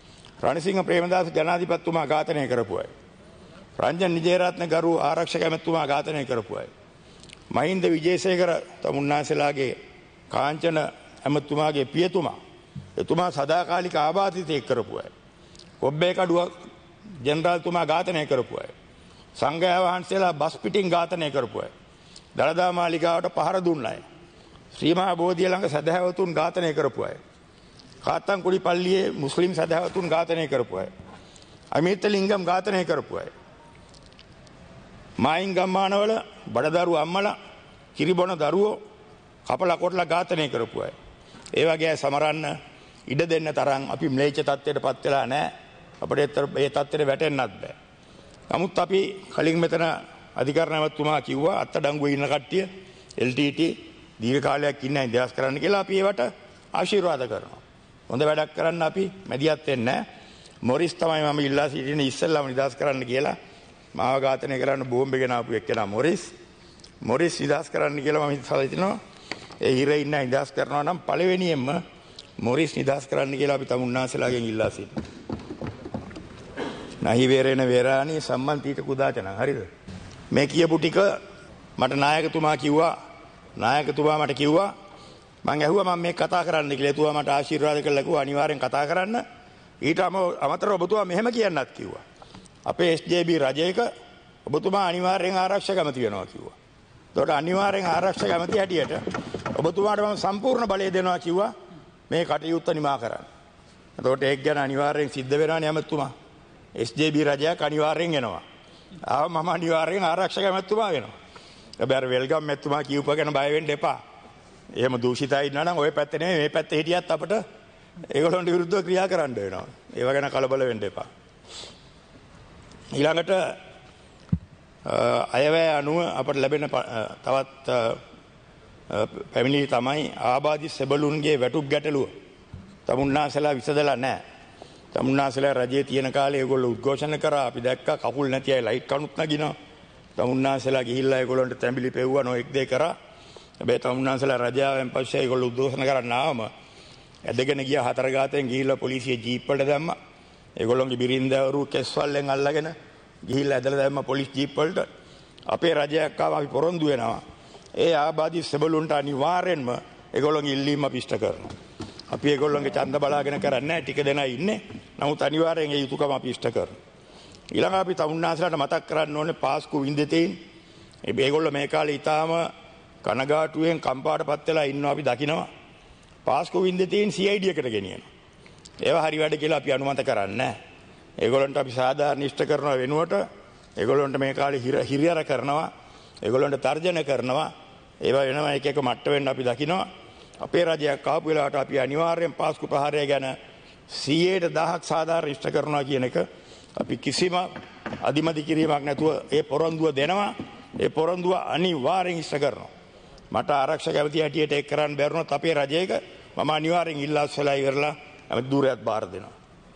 රණසිංහ ප්‍රේමදාස ජනාධිපතිතුමා ඝාතනය කරපු අය. රංජන් විජේරත්න ගරු ආරක්ෂක ඇමතුමා ඝාතනය කරපු අය. මහින්ද විජේසේකර තමුන්නාසලාගේ කාංචන ඇමතුමාගේ පියතුමා එතුමා සදාකාලික ආබාධිතයෙක් කරපු අය. කොබ්බේ කඩුව ජෙනරාල්තුමා ඝාතනය කරපු අය. සංඝයා වහන්සේලා බස් පිටින් ඝාතනය කරපු අය. දළදා මාලිගාවට පහර දුන්න අය. ශ්‍රී මහා බෝධිය ළඟ සදහැවතුන් ඝාතනය කරපු අය. කාත්තන්කුඩි පල්ලියේ මුස්ලිම් සදහැවතුන් ඝාතනය කරපු අය. අමිතලිංගම් ඝාතනය කරපු අය. මායින් ගම්මානවල බඩදරු අම්මලා කිරිබොන දරුවෝ කපලා කොටලා ඝාතනය කරපු අය. ඒ වගේ සමරන්න ඉඩ දෙන්න තරම් අපි ම්ලේච්ඡ තත්ත්වයටපත් වෙලා නැහැ. අපිට ඒ තත්ත්වෙට වැටෙන්නත් බෑ. නමුත් අපි කලින් මෙතන අධිකරණ ඇමතුමා කිව්වා අත්අඩංගුවේ ඉන්න කට්ටිය LTT දීර්ඝ කාලයක් ඉන්න ඉඳස් කරන්න කියලා අපි ඒවට ආශිර්වාද කරනවා. හොඳ වැඩක් කරන්න අපි මැදිහත් වෙන්නේ නැහැ. මොරිස් තමයි මම ඉල්ලා සිටින්නේ ඉස්සෙල්ලාම නිදහස් කරන්න කියලා. මාව ඝාතනය කරන්න බෝම්බ ගෙන ආපු එක්කෙනා මොරිස් නිදහස් කරන්න කියලා මම හිතනවා. ඒ හිරේ ඉන්න නිදහස් කරනවා නම් පළවෙනියෙන්ම මොරිස් නිදහස් කරන්න කියලා අපි තමුන්නාසලාගෙන් ඉල්ලා සිටිනවා. නහි වේරේන වේරාණී සම්මන්තිත කුදාචන. හරිද? මේ කියපු ටික මට නායකතුමා මට කිව්වා මම ඇහුවා මම මේ කතා කරන්න කියලා. එතුමා මට ආශිර්වාද කළා කිව්වා අනිවාර්යෙන් කතා කරන්න. ඊට අමතරව ඔබතුමා මෙහෙම කියන්නත් කිව්වා. අපේ SJB රජයක ඔබතුමා අනිවාර්යෙන් ආරක්ෂක ඇමති වෙනවා කිව්වා. ඒකට අනිවාර්යෙන් ආරක්ෂක ඇමති හැටියට ඔබතුමාට මම සම්පූර්ණ බලය දෙනවා කිව්වා මේ කටයුත්ත නිමා කරන්න. ඒකට ඒක ගැන අනිවාර්යෙන් සිද්ධ වෙනවානේ ඇමතුමා. SJB රජයක් අනිවාර්යෙන් එනවා. මම අනිවාර්යෙන් ආරක්ෂක ඇමතුමා වෙනවා. හැබැයි අර වෙල්ගම් ඇමතුමා කියූප ගැන බය වෙන්න එපා. එහෙම දූෂිතයි ඉන්නා නම් ওই පැත්තේ නෙමෙයි මේ පැත්තේ හිටියත් අපිට ඒගොල්ලන්ට විරුද්ධව ක්‍රියා කරන්න වෙනවා. ඒව ගැන කලබල වෙන්න එපා. ඊළඟට අයවැය අනුව අපට ලැබෙන තවත් පැමිණිලි තමයි ආබාධි සෙබළුන්ගේ වැටුප් ගැටලුව. තමුන්නාසලා විසදලා නැහැ. තමුන්නාසලා රජයේ තියෙන කාලේ ඒගොල්ලෝ උද්ඝෝෂණ කරා අපි දැක්කා කකුල් නැති අය ලයිට් කණුත් නගිනවා. තමුන්නාසලා ගිහිල්ලා ඒගොල්ලන්ට තැඹිලි පෙව්වා නොඑක් දේ කරා. හැබැයි තමුන්නාසලා රජාවෙන් පස්සේ ඒගොල්ලෝ උද්ඝෝෂණ කරන්න ආවම ඇදගෙන ගියා හතර ගාතෙන් ගිහිල්ලා පොලිසිය ජීප් වලට දැම්මා. ඒගොල්ලන්ගේ බිරින්දවරු කෙස්වල්ලෙන් අල්ලගෙන ගිහිල්ලා ඇදලා දැම්මා පොලිස් ජීප් වලට. අපේ රජයක් ආව අපි පොරොන්දු වෙනවා. ඒ ආබාධි සෙබළුන්ට අනිවාර්යෙන්ම ඒගොල්ලන්ගේ ඉල්ලීම අපි ඉෂ්ට කරනවා. අපි ඒගොල්ලන්ගේ ඡන්ද බලාගෙන කරන්නේ නැහැ. ටික දෙනා ඉන්නේ. නමුත් අනිවාර්යෙන් ඒ යුතුයකම අපි ඉෂ්ට කරනවා. ඊළඟ අපි තමුන්නාසලාට මතක් කරන්න ඕනේ පාස්කු වින්දතේන්. ඒගොල්ලෝ මේ කාලේ ඊටාම කනගාටුවෙන් කම්පාටපත් වෙලා ඉන්නවා අපි දකිනවා. පාස්කු වින්දතේන් CID එකට ගෙනියනවා. ඒවා හරි වැඩ කියලා අපි අනුමත කරන්නේ නැහැ. ඒගොල්ලන්ට අපි සාධාරණ ඉෂ්ට කරන වෙනුවට ඒගොල්ලන්ට මේ කාලේ හිරියර කරනවා. ඒගොල්ලන්ට තර්ජන කරනවා. ඒවා වෙනම එක එක මට්ට වෙන්න අපි දකිනවා. අපේ රජයක් ආපු වෙලාවට අපි අනිවාර්යෙන් පාස්කු ප්‍රහාරය ගැන 100%ක් සාධාරණ ඉෂ්ට කරනවා කියන එක අපි කිසිම අදිමදි කිරීමක් නැතුව ඒ පොරොන්දුව දෙනවා. ඒ පොරොන්දුව අනිවාර්යෙන් ඉෂ්ට කරනවා. මට ආරක්ෂක ඇමති හැටියට ඒක කරන්න බැරුණොත් අපේ රජයක මම අනිවාර්යෙන් ඉල්ලාස්වලා ඉවරලා ඇමති ධූරයත් බාර දෙනවා.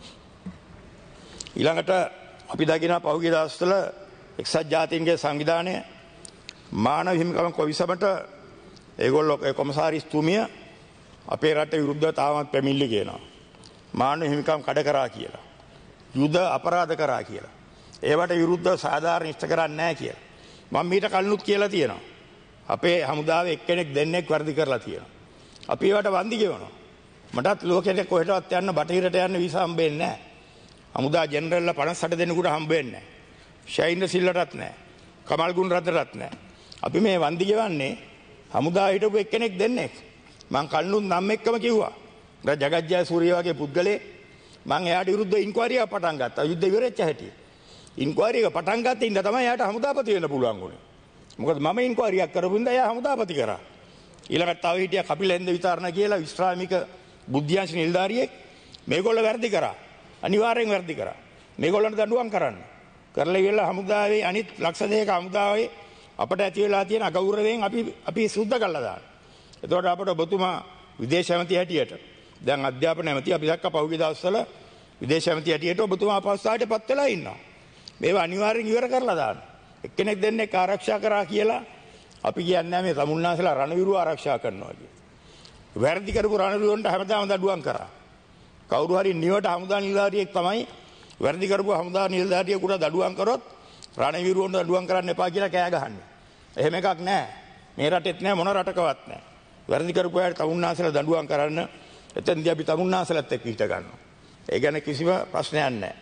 ඊළඟට අපි දකිනවා පහුගිය දවස්වල එක්සත් ජාතීන්ගේ සංවිධානය මානව හිමිකම් කොමිසමට ඒගොල්ලෝ කොමසාරිස්තුමිය අපේ රට විරුද්ධව තාමත් පැමිණිලි කියනවා. මානව හිමිකම් කඩ කරා කියලා. යුද අපරාධ කරා කියලා. ඒවට විරුද්ධව සාධාරණ ඉෂ්ට කරන්නේ නැහැ කියලා. මම මීට කලිනුත් කියලා තියෙනවා. අපේ හමුදාවේ එක්කෙනෙක් දෙන්නෙක් වර්ධි කරලා තියෙනවා. අපි ඒවට වන්දි ගෙවනවා. මටත් ලෝකෙට කොහෙටවත් යන්න බටහිරට යන්න වීසා හම්බෙන්නේ නැහැ. හමුදා ජෙනරල්ලා 58 දෙනෙකුට හම්බෙන්නේ නැහැ. ෂයින්ද සිල්ලටත් නැහැ. කමල් ගුණරත්නටත් නැහැ. අපි මේ වන්දි ගෙවන්නේ හමුදා හිටපු එක්කෙනෙක් දෙන්නෙක්. මං කලිනුත් නම් එක්කම කිව්වා. ජගත් ජයසූරිය වගේ පුද්ගලෙක් මං එයාට විරුද්ධව ඉන්ක්වයරි එක පටන් ගත්තා. යුද්ධ ඉවරෙච්ච හැටි. ඉන්ක්වයරි එක පටන් ගත්තේ ඉඳ තමයි එයාට හමුදාපති වෙන්න පුළුවන් වුණේ. මොකද මම ඉන්ක්වයරි එකක් කරපු ඉඳ එයා හමුදාපති කරා. ඊළඟට තව හිටියා කපිලෙන්ද විතරණ කියලා විශ්‍රාමික බුද්ධ්‍යංශ නිලධාරියෙක් මේගොල්ලෝ වැරදි කරා. අනිවාර්යෙන් වැරදි කරා. මේගොල්ලන්ට දඬුවම් කරන්න. කරලා ඉවරලා හමුදාවේ අනිත් ලක්ෂ දෙකක හමුදාවේ අපට ඇති වෙලා තියෙන අගෞරවයෙන් අපි සුද්ධ කළා දාන්න. එතකොට අපට ඔබතුමා විදේශ ඇමති හැටියට දැන් අධ්‍යාපන ඇමති අපි දැක්ක පහුගිය දවස්වල විදේශ ඇමති හැටියට ඔබතුමා අපහසුතාවයටපත් වෙලා ඉන්නවා. මේවා අනිවාර්යෙන් ඉවර කරලා දාන්න. එක්කෙනෙක් දෙන්නෙක් ආරක්ෂා කරා කියලා අපි කියන්නේ මේ තමුන්නාසලා රණවිරු ආරක්ෂා කරනවා කියලා. වැරදි කරපු රණවිරුන්ට හැමදාම දඩුවම් කරා. කවුරු හරි නිවට හමුදා නිලධාරියෙක් තමයි වැරදි කරපු හමුදා නිලධාරියෙකුට දඩුවම් කරොත් රණවිරුවන්ට දඩුවම් කරන්න එපා කියලා කෑ ගහන්නේ. එහෙම එකක් නැහැ. මේ රටෙත් නැහැ මොන රටකවත් නැහැ. වැරදි කරපු අයට තමුන්නාසලා දඬුවම් කරන්න එතෙන්දී අපි තමුන්නාසලත් එක්ක හිට ගන්නවා. ඒ ගැන කිසිම ප්‍රශ්නයක් නැහැ.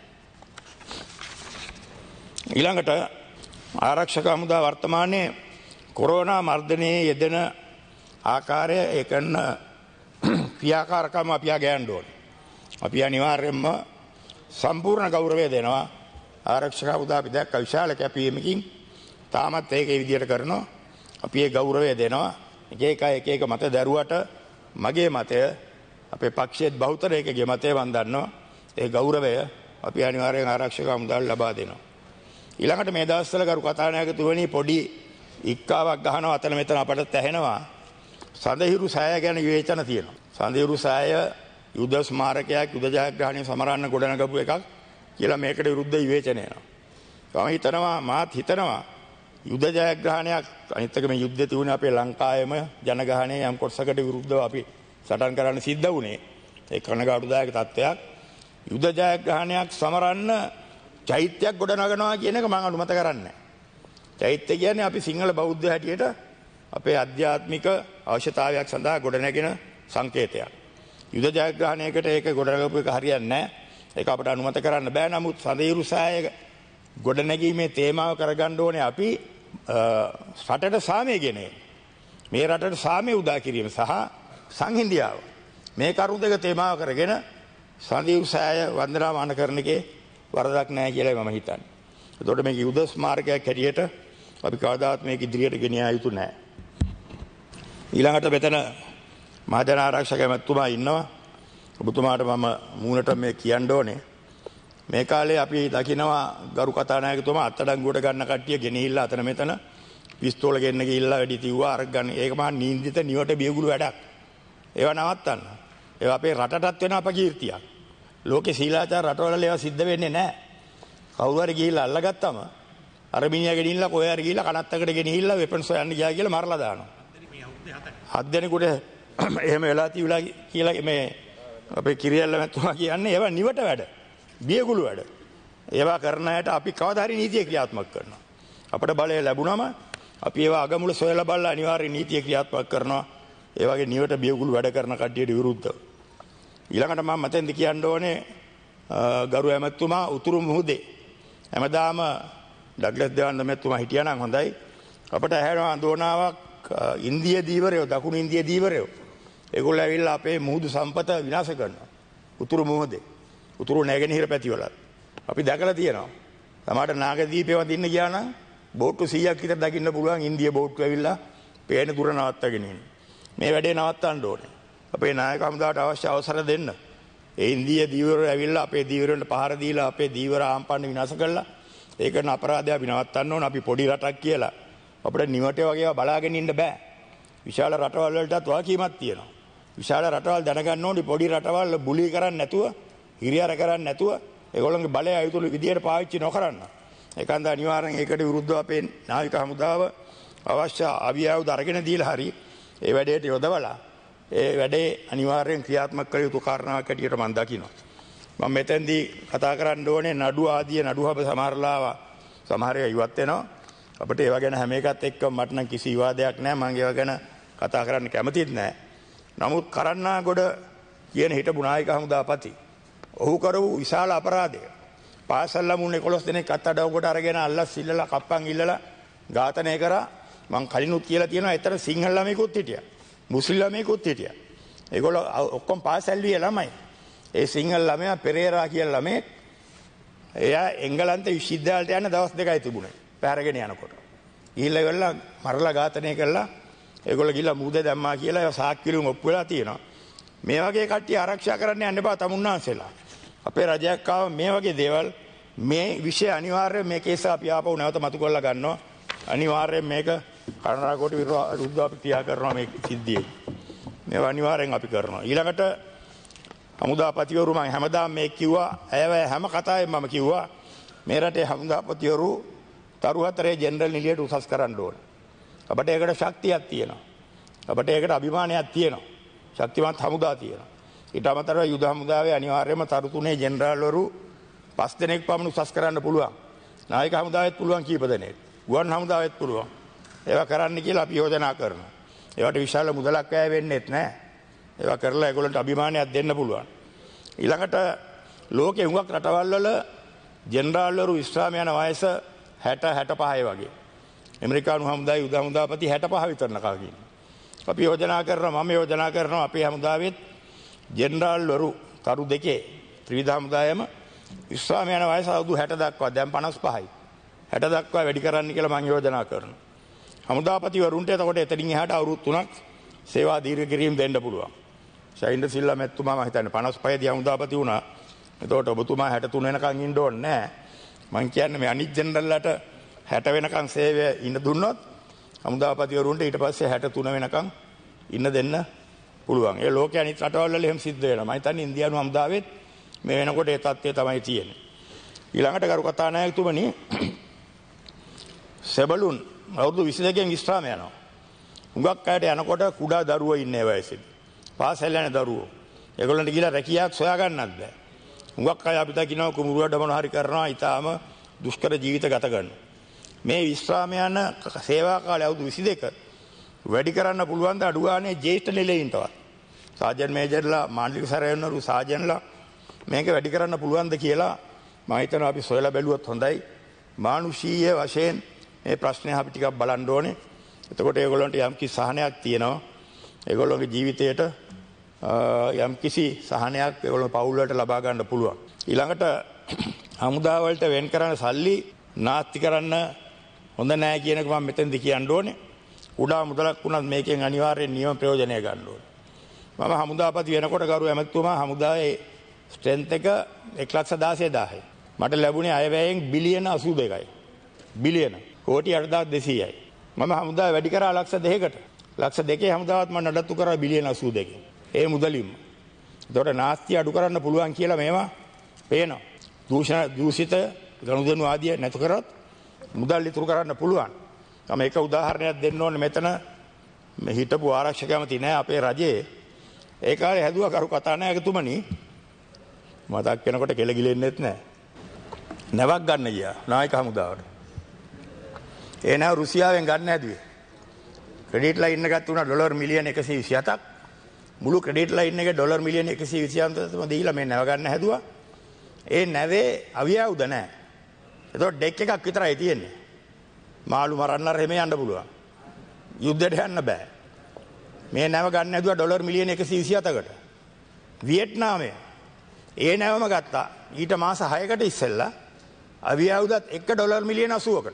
ඊළඟට ආරක්ෂක හමුදා වර්තමානයේ කොරෝනා මර්ධනයේ යෙදෙන ආකාරය ඒකන ක්‍රියාකාරකම අපි ගෑන්න ඕනේ. අපි අනිවාර්යයෙන්ම සම්පූර්ණ ගෞරවය දෙනවා. ආරක්ෂක හමුදා අපි දැක්ක විශාල කැපවීමකින් තාමත් ඒක ඒ විදිහට කරනවා. අපි ඒ ගෞරවය දෙනවා. එක එක මත දරුවට මගේ මතය අපේ පක්ෂයේ බහුතරයකගේ මතය මන් දන්නවා. ඒ ගෞරවය අපි අනිවාර්යෙන් ආරක්ෂක හමුදාට ලබා දෙනවා. ඊළඟට මේ දවස්වල කරු කතානායකතුමනි පොඩි ඉක්කාවක් ගහනවා අතන මෙතන අපට ඇහෙනවා. සඳහිරු සෑය ගැන විවේචන තියෙනවා. සඳහිරු සෑය යුද ස්මාරකයක් යුද ජයග්‍රහණය සමරන්න ගොඩනගපු එකක් කියලා මේකට විරුද්ධ විවේචනය එනවා. මම හිතනවා මාත් හිතනවා යුද ජයග්‍රහණයක් අනිත් එක මේ යුද්ධය තිබුණේ අපේ ලංකාවේම ජනගහනයේ යම් කොටසකට විරුද්ධව අපි සටන් කරන්න සිද්ධ වුණේ. ඒ කනගාටුදායක තත්ත්වයක්. යුද ජයග්‍රහණයක් සමරන්න චෛත්‍යයක් ගොඩනගනවා කියන එක මම අනුමත කරන්නේ නැහැ. චෛත්‍ය කියන්නේ අපි සිංහල බෞද්ධ හැටියට අපේ ආධ්‍යාත්මික අවශ්‍යතාවයක් සඳහා ගොඩනැගෙන සංකේතයක්. යුද ජයග්‍රහණයකට ඒක ගොඩනගපු එක හරියන්නේ නැහැ. ඒක අපිට අනුමත කරන්න බෑ. නමුත් සඳහිරු සෑය ගොඩනැගීමේ තේමාව කරගන්න ඕනේ අපි රටට සාමය ගෙනේ. මේ රටට සාමය උදා කිරීම සහ සංහිඳියාව. මේ කරුණු දෙක තේමාව කරගෙන සඳහිරු සෑය වන්දනාමාන කරන එකේ වරදක් නැහැ කියලා මම හිතන්නේ. එතකොට මේක යුද ස්මාරකයක් හැටියට අපි කවදාවත් මේක ඉදිරියට ගෙනියා යුතු නැහැ. ඊළඟට මෙතන මහජන ආරක්ෂක ඇමතුමා ඉන්නවා. ඔබතුමාට මම මූණට මේ කියන්න ඕනේ. මේ කාලේ අපි දකිනවා ගරු කතානායකතුමා අත්අඩංගුවට ගන්න කට්ටිය ගෙනහිල්ලා අතන මෙතන පිස්තෝල ගෙන්න ගිහිල්ලා වැඩි තිව්වා අරක් ගන්න. ඒක මහා නීන්දිත නිවට බියගුළු වැඩක්. ඒවා නවත්තන්න. ඒවා අපේ රටටත් වෙන අපකීර්තියක්. ලෝකේ සීලාචාර රටවල ඒවා සිද්ධ වෙන්නේ නැහැ. කවුරු හරි ගිහිල්ලා අල්ලගත්තම අර මිනිහා ගෙනිහිල්ලා කොහේ හරි ගිහිල්ලා කනත්තකට ගෙනිහිල්ලා වෙපන්ස් හොයන්න ගියා කියලා මරලා දානවා. 7 දෙනෙකුට එහෙම වෙලා තියුලා කියලා මේ අපේ කිරියල්ල මැතුමා කියන්නේ ඒවා නිවට වැඩ. බියගුළු වැඩ. ඒවා කරන අයට අපි කවදා හරි නීතිය ක්‍රියාත්මක කරනවා. අපිට බලය ලැබුණම අපි ඒවා අගමුල සොයලා බලලා අනිවාර්ය නීතිය ක්‍රියාත්මක කරනවා. ඒ වගේ නිවට බියගුළු වැඩ කරන කට්ටියට විරුද්ධව. ඊළඟට මම මතෙන්ද කියන්න ඕනේ ගරු ඇමතුමා උතුරු මුහුදේ හැමදාම ඩග්ලස් දේවානන්ද මැතිතුමා හිටියා නම් හොඳයි. අපිට ඇහෙනවා අඳෝනාවක් ඉන්දිය දීවරයෝ දකුණු ඉන්දිය දීවරයෝ. ඒගොල්ලෝ ඇවිල්ලා අපේ මුහුදු සම්පත විනාශ කරනවා. උතුරු මුහුදේ. උතුරු නැගෙනහිර පැතිවල. අපි දැකලා තියෙනවා. සමහරට නාගදීපේ වදින්න ගියා නම් බෝට්ටු 100ක් විතර දකින්න පුළුවන් ඉන්දිය බෝට්ටු ඇවිල්ලා පේන දුර නවත්තගෙන ඉන්නේ. මේ වැඩේ නවත්තන්න ඕනේ. අපේ නායක හමුදාවට අවශ්‍ය අවසර දෙන්න. ඒ ඉන්දිය දීවරයෝ ඇවිල්ලා අපේ දීවරයන්ට පහර දීලා අපේ දීවර ආම්පන්න විනාශ කළා. ඒකන අපරාධය අපි නවත්තන්න ඕන. අපි පොඩි රටක් කියලා අපිට නිවටේ වගේ බලාගෙන ඉන්න බෑ. විශාල රටවල් වලටත් වාකීමක් තියෙනවා. විශාල රටවල් දැනගන්න ඕනේ පොඩි රටවල් බුලි කරන්නේ නැතුව, හිරියාර කරන්නේ නැතුව, ඒගොල්ලන්ගේ බලය අයුතුළු විදියට පාවිච්චි නොකරන්න. ඒකන්ද අනිවාර්යෙන් ඒකට විරුද්ධව අපේ නායක හමුදාව අවශ්‍ය අවියාවුද අරගෙන දීලා හරි ඒ වැඩේට යොදවලා ඒ වැඩේ අනිවාර්යෙන් ක්‍රියාත්මක කළ යුතු කාරණාවක් හැටියට මම දකිනවා. මම මෙතෙන්දී කතා කරන්න ඕනේ නඩු ආදිය නඩුහබ සමහරලාවා සමහර අය ඉවත් වෙනවා. අපිට ඒව ගැන හැම එකත් එක්ක මට නම් කිසි විවාදයක් නැහැ. මම ඒව ගැන කතා කරන්න කැමතිත් නැහැ. නමුත් කරන්නාගොඩ කියන හිටපු නායක හමුදාපති ඔහු කරපු විශාල අපරාධය පාසල් ළමුන් 11 දෙනෙක් අත්අඩංගුවට අරගෙන අල්ලස් සිල්ලලා කප්පන් ඉල්ලලා ඝාතනය කරා. මම කලිනුත් කියලා තියෙනවා ඒතර සිංහල ළමයිකුත් හිටියා. මුස්ලිම් ළමයිකුත් හිටියා. ඒගොල්ලෝ ඔක්කොම පාසල් වියේ ළමයි. ඒ සිංහල ළමයා පෙරේරා කියලා ළමෙක් එයා එංගලන්තේ විශ්වවිද්‍යාලයට යන දවස් දෙකයි තිබුණේ. පැහැරගෙන යනකොට. ගිහිල්ලා ඉවරලා මරලා ඝාතනය කළා. ඒගොල්ලෝ ගිහිල්ලා මූදේ දැම්මා කියලා ඒවා සාක්කිලුම් ඔප්පු වෙලා තියෙනවා. මේ වගේ කට්ටිය ආරක්ෂා කරන්න යන්න එපා තමුන්නාන්සෙලා. අපේ රජයක් ආව මේ වගේ දේවල් මේ විෂය අනිවාර්යයෙන් මේ කේස අපි ආපහු නැවත මතු කරලා ගන්නවා. අනිවාර්යයෙන් මේක කරුණාකෝටි විරුද්ධව අපි ක්‍රියා කරනවා මේ සිද්ධියේ. මේවා අනිවාර්යෙන් අපි කරනවා. ඊළඟට හමුදාපතිවරු මම හැමදාම මේ කිව්වා ඇයව හැම කතාවෙම මම කිව්වා මේ රටේ හමුදාපතිවරු තරු හතරේ ජෙනරල් නිලියට උසස් කරන්න ඕන. අපිට ඒකට ශක්තියක් තියෙනවා. අපිට ඒකට අභිමානයක් තියෙනවා. ශක්තිමත් හමුදා තියෙනවා. ඊට අමතරව යුද හමුදාවේ අනිවාර්යයෙන්ම තරු තුනේ ජෙනරාල්වරු 5 දෙනෙක් පමණ උසස් කරන්න පුළුවන්. නායක හමුදාවෙත් පුළුවන් කීප දෙනෙක්. ගුවන් හමුදාවෙත් පුළුවන්. ඒවා කරන්න කියලා අපි යෝජනා කරනවා. ඒවට විශාල මුදලක් වැය වෙන්නේත් නැහැ. ඒවා කරලා ඒගොල්ලන්ට අභිමානයක් දෙන්න පුළුවන්. ඊළඟට ලෝකේ හුඟක් රටවල් වල ජෙනරාල්වරු විශ්‍රාම යන වයස 60 65 වගේ. ඇමරිකානු හමුදාවේ යුද හමුදාපති 65 විතර නකා කියන්නේ. අපි යෝජනා කරනවා මම යෝජනා කරනවා අපේ හමුදාවෙත් ජෙනරාල්වරු කරු දෙකේ ත්‍රිවිධ හමුදායම විශ්‍රාම යන වයස අවුරුදු 60 දක්වා දැන් 55යි. 60 දක්වා වැඩි කරන්න කියලා මම යෝජනා කරනවා. හමුදාපතිවරුන්ට එතකොට එතනින් එහාට අවුරුදු 3ක් සේවා දීර්ඝ කිරීම දෙන්න පුළුවන්. ශෛන්ද්‍ර සිල්වා මැතිතුමා මම හිතන්නේ 55 දී හමුදාපති වුණා. එතකොට ඔබතුමා 63 වෙනකන් ඉන්න ඕනේ නැහැ. මම කියන්නේ මේ අනිත් ජෙනරල්ලාට 60 වෙනකන් සේවය ඉන්න දුන්නොත් හමුදාපතිවරුන්ට ඊට පස්සේ 63 වෙනකන් ඉන්න දෙන්න පුළුවන්. ඒ ලෝකයේ අනිත් රටවල් වල එහෙම සිද්ධ වෙනවා. මම හිතන්නේ ඉන්දියානු හමුදාවෙත් මේ වෙනකොට ඒ තත්ත්වය තමයි තියෙන්නේ. ඊළඟට කරු කතානායකතුමනි සෙබළුන් අවුරුදු 22කින් විශ්‍රාම යනවා. හුඟක් අයට යනකොට කුඩා දරුවෝ ඉන්නේ වයසේදී. පාසල් යන දරුවෝ. ඒගොල්ලන්ට ගිහලා රැකියාවක් සොයා ගන්නත් බෑ. හුඟක් අය අපිට කියනවා කුඹුරුවට මොන හරි කරනවා ඊටාම දුෂ්කර ජීවිත ගත කරනවා. මේ විශ්‍රාම යන සේවා කාලය අවුරුදු 22 වැඩි කරන්න පුළුවන් ද අඩු ගානේ ජ්‍යෙෂ්ඨ නිලයින්ටවත්. සාජන් මේජර්ලා මාණ්ඩලික සැරයන්වරු සාජන්ලා මේක වැඩි කරන්න පුළුවන්ද කියලා මම හිතනවා අපි සොයලා බැලුවොත් හොඳයි. මානුෂීය වශයෙන් මේ ප්‍රශ්නේ අපි ටිකක් බලන්න ඕනේ. එතකොට ඒගොල්ලන්ට යම් කිසි සහනයක් තියෙනවා. ඒගොල්ලෝගේ ජීවිතයට යම් කිසි සහනයක් ඒගොල්ලෝ පවුල් වලට ලබා ගන්න පුළුවන්. ඊළඟට හමුදා වලට වෙන් කරන සල්ලි නාස්ති කරන්න හොඳ නැහැ කියන එක මම මෙතෙන්දි කියන්න ඕනේ. කුඩා මුදලක් වුණත් මේකෙන් අනිවාර්යෙන් නියම ප්‍රයෝජනය ගන්න ඕනේ. මම හමුදාපති වෙනකොට ගරු ඇමතිතුමා හමුදාවේ ස්ට්‍රෙන්ත් එක 1,16,000යි. මට ලැබුණේ අයවැයෙන් බිලියන 82යි. බිලියන කෝටි 8,200යි. මම හමුදාව වැඩි කරා ලක්ෂ 2කට. ලක්ෂ 2 හමුදාවත් මම නඩත්තු කරා බිලියන 82කින්. ඒ මුදලින්ම. ඒතකොට නාස්ති අඩු කරන්න පුළුවන් කියලා මේවා පේනවා. දූෂිත ගනුදෙනු ආදිය නැතු කරොත් මුදල් ඉතුරු කරන්න පුළුවන්. මම එක උදාහරණයක් දෙන්න ඕනේ මෙතන මේ හිටපු ආරක්ෂක ඇමති නෑ අපේ රජයේ. ඒ කාලේ හැදුවා කරු කතානායකතුමනි මතක් වෙනකොට කෙලගිලෙන්නෙත් නෑ. නැවක් ගන්න ගියා නායක හමුදාවට. ඒ නැව රුසියාවෙන් ගන්න හැදුවේ. ක්‍රෙඩිට් ලයින් එකක් තුනා ඩොලර් මිලියන 127ක්. මුළු ක්‍රෙඩිට් ලයින් එකේ ඩොලර් මිලියන 127ක් දීලා මේ නැව ගන්න හැදුවා. ඒ නැවේ අවියාවුද නැහැ. ඒතකොට ඩෙක් එකක් විතරයි තියෙන්නේ. මාළු මරන්න රෙමේ යන්න පුළුවන්. යුද්ධයට යන්න බෑ. මේ නැව ගන්න හැදුවා ඩොලර් මිලියන 127කට. වියට්නාමයේ ඒ නැවම ගත්තා. ඊට මාස 6කට ඉස්සෙල්ලා අවියාවුදත් 1 ඩොලර් මිලියන 80කට.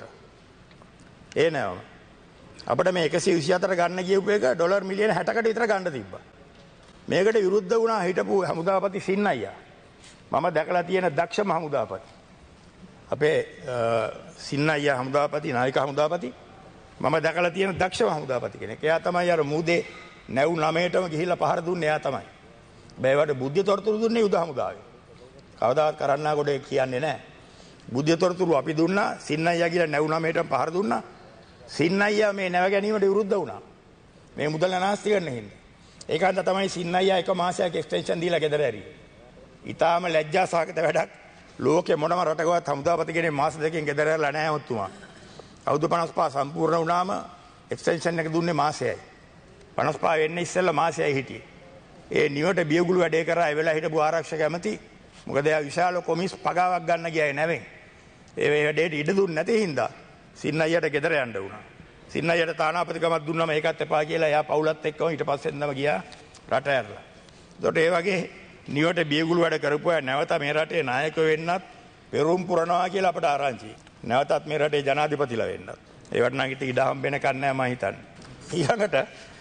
ඒ නැවම. අපිට මේ 124 ගන්න ගියපු එක ඩොලර් මිලියන 60කට විතර ගන්න තිබ්බා. මේකට විරුද්ධ වුණා හිටපු හමුදාපති සින්නයියා. මම දැකලා තියෙන දක්ෂම හමුදාපති. අපේ සින්නයියා හමුදාපති නායක හමුදාපති මම දැකලා තියෙන දක්ෂම හමුදාපති කෙනෙක්. එයා තමයි අර මූදේ නැව් 9ටම ගිහිල්ලා පහර දුන්නේ එයා තමයි. බෑවට බුද්ධ තොරතුරු දුන්නේ යුද හමුදාවේ. කවදාවත් කරන්නා කොට කියන්නේ නැහැ. බුද්ධ තොරතුරු අපි දුන්නා සින්නයියා කියලා නැව් 9ටම පහර දුන්නා. සින්නයියා මේ නැව ගැනීමට විරුද්ධ වුණා. මේ මුදල් අනාස්ති කරන්න හින්දා. ඒකන්ද තමයි සින්නයියා එක මාසයක් එක්ස්ටෙන්ෂන් දීලා ගෙදර ඇරියේ. ඊටාම ලැජ්ජා සහගත වැඩක්. ලෝකේ මොනම රටකවත් හමුදාපති කෙනෙක් මාස දෙකකින් ගෙදර ඇරලා නැහැ මුතුමා. අවුරුදු 55 සම්පූර්ණ වුණාම එක්ස්ටෙන්ෂන් එක දුන්නේ මාසෙයි. 55 වෙන්න ඉස්සෙල්ලා මාසෙයි හිටියේ. ඒ නිවට බියගුළු වැඩේ කරා ඒ වෙලාව හිටපු ආරක්ෂක ඇමති මොකද එයා විශාල කොමිස් පගාවක් ගන්න ගියායි නැවෙන්. ඒ වැඩේට ඉඩ දුන්නේ නැති හින්දා සින්නයියට ගෙදර යන්න වුණා. සින්නයියට තානාපතිකමක් දුන්නම ඒකත් එපා කියලා එයා පවුලත් එක්කම ඊට පස්සේ එන්නම ගියා රට ඇරලා. ඒකට ඒ වගේ නිවට බියගුළු වැඩ කරපුවා නැවත මේ රටේ නායක වෙන්නත් පෙරම් පුරනවා කියලා අපට ආරංචි. නැවතත් මේ රටේ ජනාධිපතිලා වෙන්නත්. ඒවට නම් ඉඩ හම්බෙන්න කන්නේ මම හිතන්නේ. ඊළඟට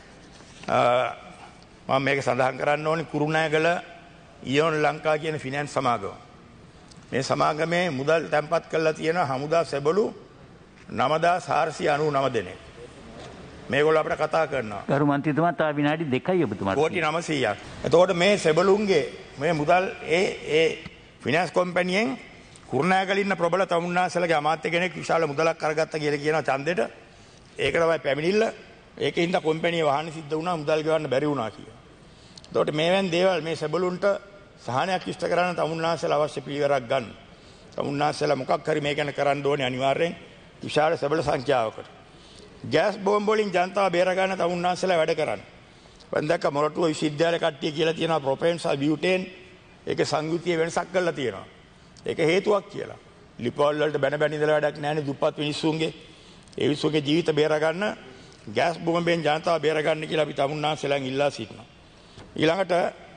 මම මේක සඳහන් කරන්න ඕනේ කුරුණෑගල ඉයෝන් ලංකා කියන ෆිනෑන්ස් සමාගම. මේ සමාගමේ මුදල් තැන්පත් කරලා තියෙන හමුදා සෙබළු 9499 දෙනෙක්. මේගොල්ලෝ අපිට කතා කරනවා. ගරු මන්ත්‍රීතුමා තා විනාඩි 2යි ඔබතුමාට. කෝටි 900ක්. එතකොට මේ සෙබළුන්ගේ මේ මුදල් ඒ ෆිනෑන්ස් කම්පැනියෙන් කුරුණෑගල ඉන්න ප්‍රබල තමුන්නාසලගේ අමාත්‍ය කෙනෙක් විශාල මුදලක් අරගත්තා කියලා කියනවා ඡන්දෙට. ඒක තමයි පැමිණිල්ල. ඒකින්ද කම්පැනි වහන්න සිද්ධ වුණා මුදල් ගෙවන්න බැරි වුණා කියලා. එතකොට මේවෙන් දේවල් මේ සෙබළුන්ට සහනයක් ඉෂ්ට කරන්න තමුන්නාන්සේලා අවශ්‍ය පිළිවෙලක් ගන්න. තමුන්නාන්සේලා මොකක් හරි මේ ගැන කරන්න ඕනේ අනිවාර්යෙන් විශාල සෙබළු සංඛ්‍යාවකට. ගෑස් බෝම්බ වලින් ජනතාව බේර ගන්න තමුන්නාන්සේලා වැඩ කරන්න. මම දැක්ක මොරටුව විශ්වවිද්‍යාල කට්ටිය කියලා තියෙනවා ප්‍රොපේන් සහ බියුටේන් ඒකේ සංයුතිය වෙනසක් කරලා තියෙනවා. ඒක හේතුවක් කියලා. ලිපවල වලට බැන ඉඳලා වැඩක් නැහැ නේ දුප්පත් මිනිස්සුන්ගේ. ඒ මිනිස්සුන්ගේ ජීවිත බේර ගන්න ගෑස් බෝම්බෙන් ජනතාව බේර ගන්න කියලා අපි තමුන්නාන්සේලාන් ඉල්ලා සිටිනවා. ඊළඟට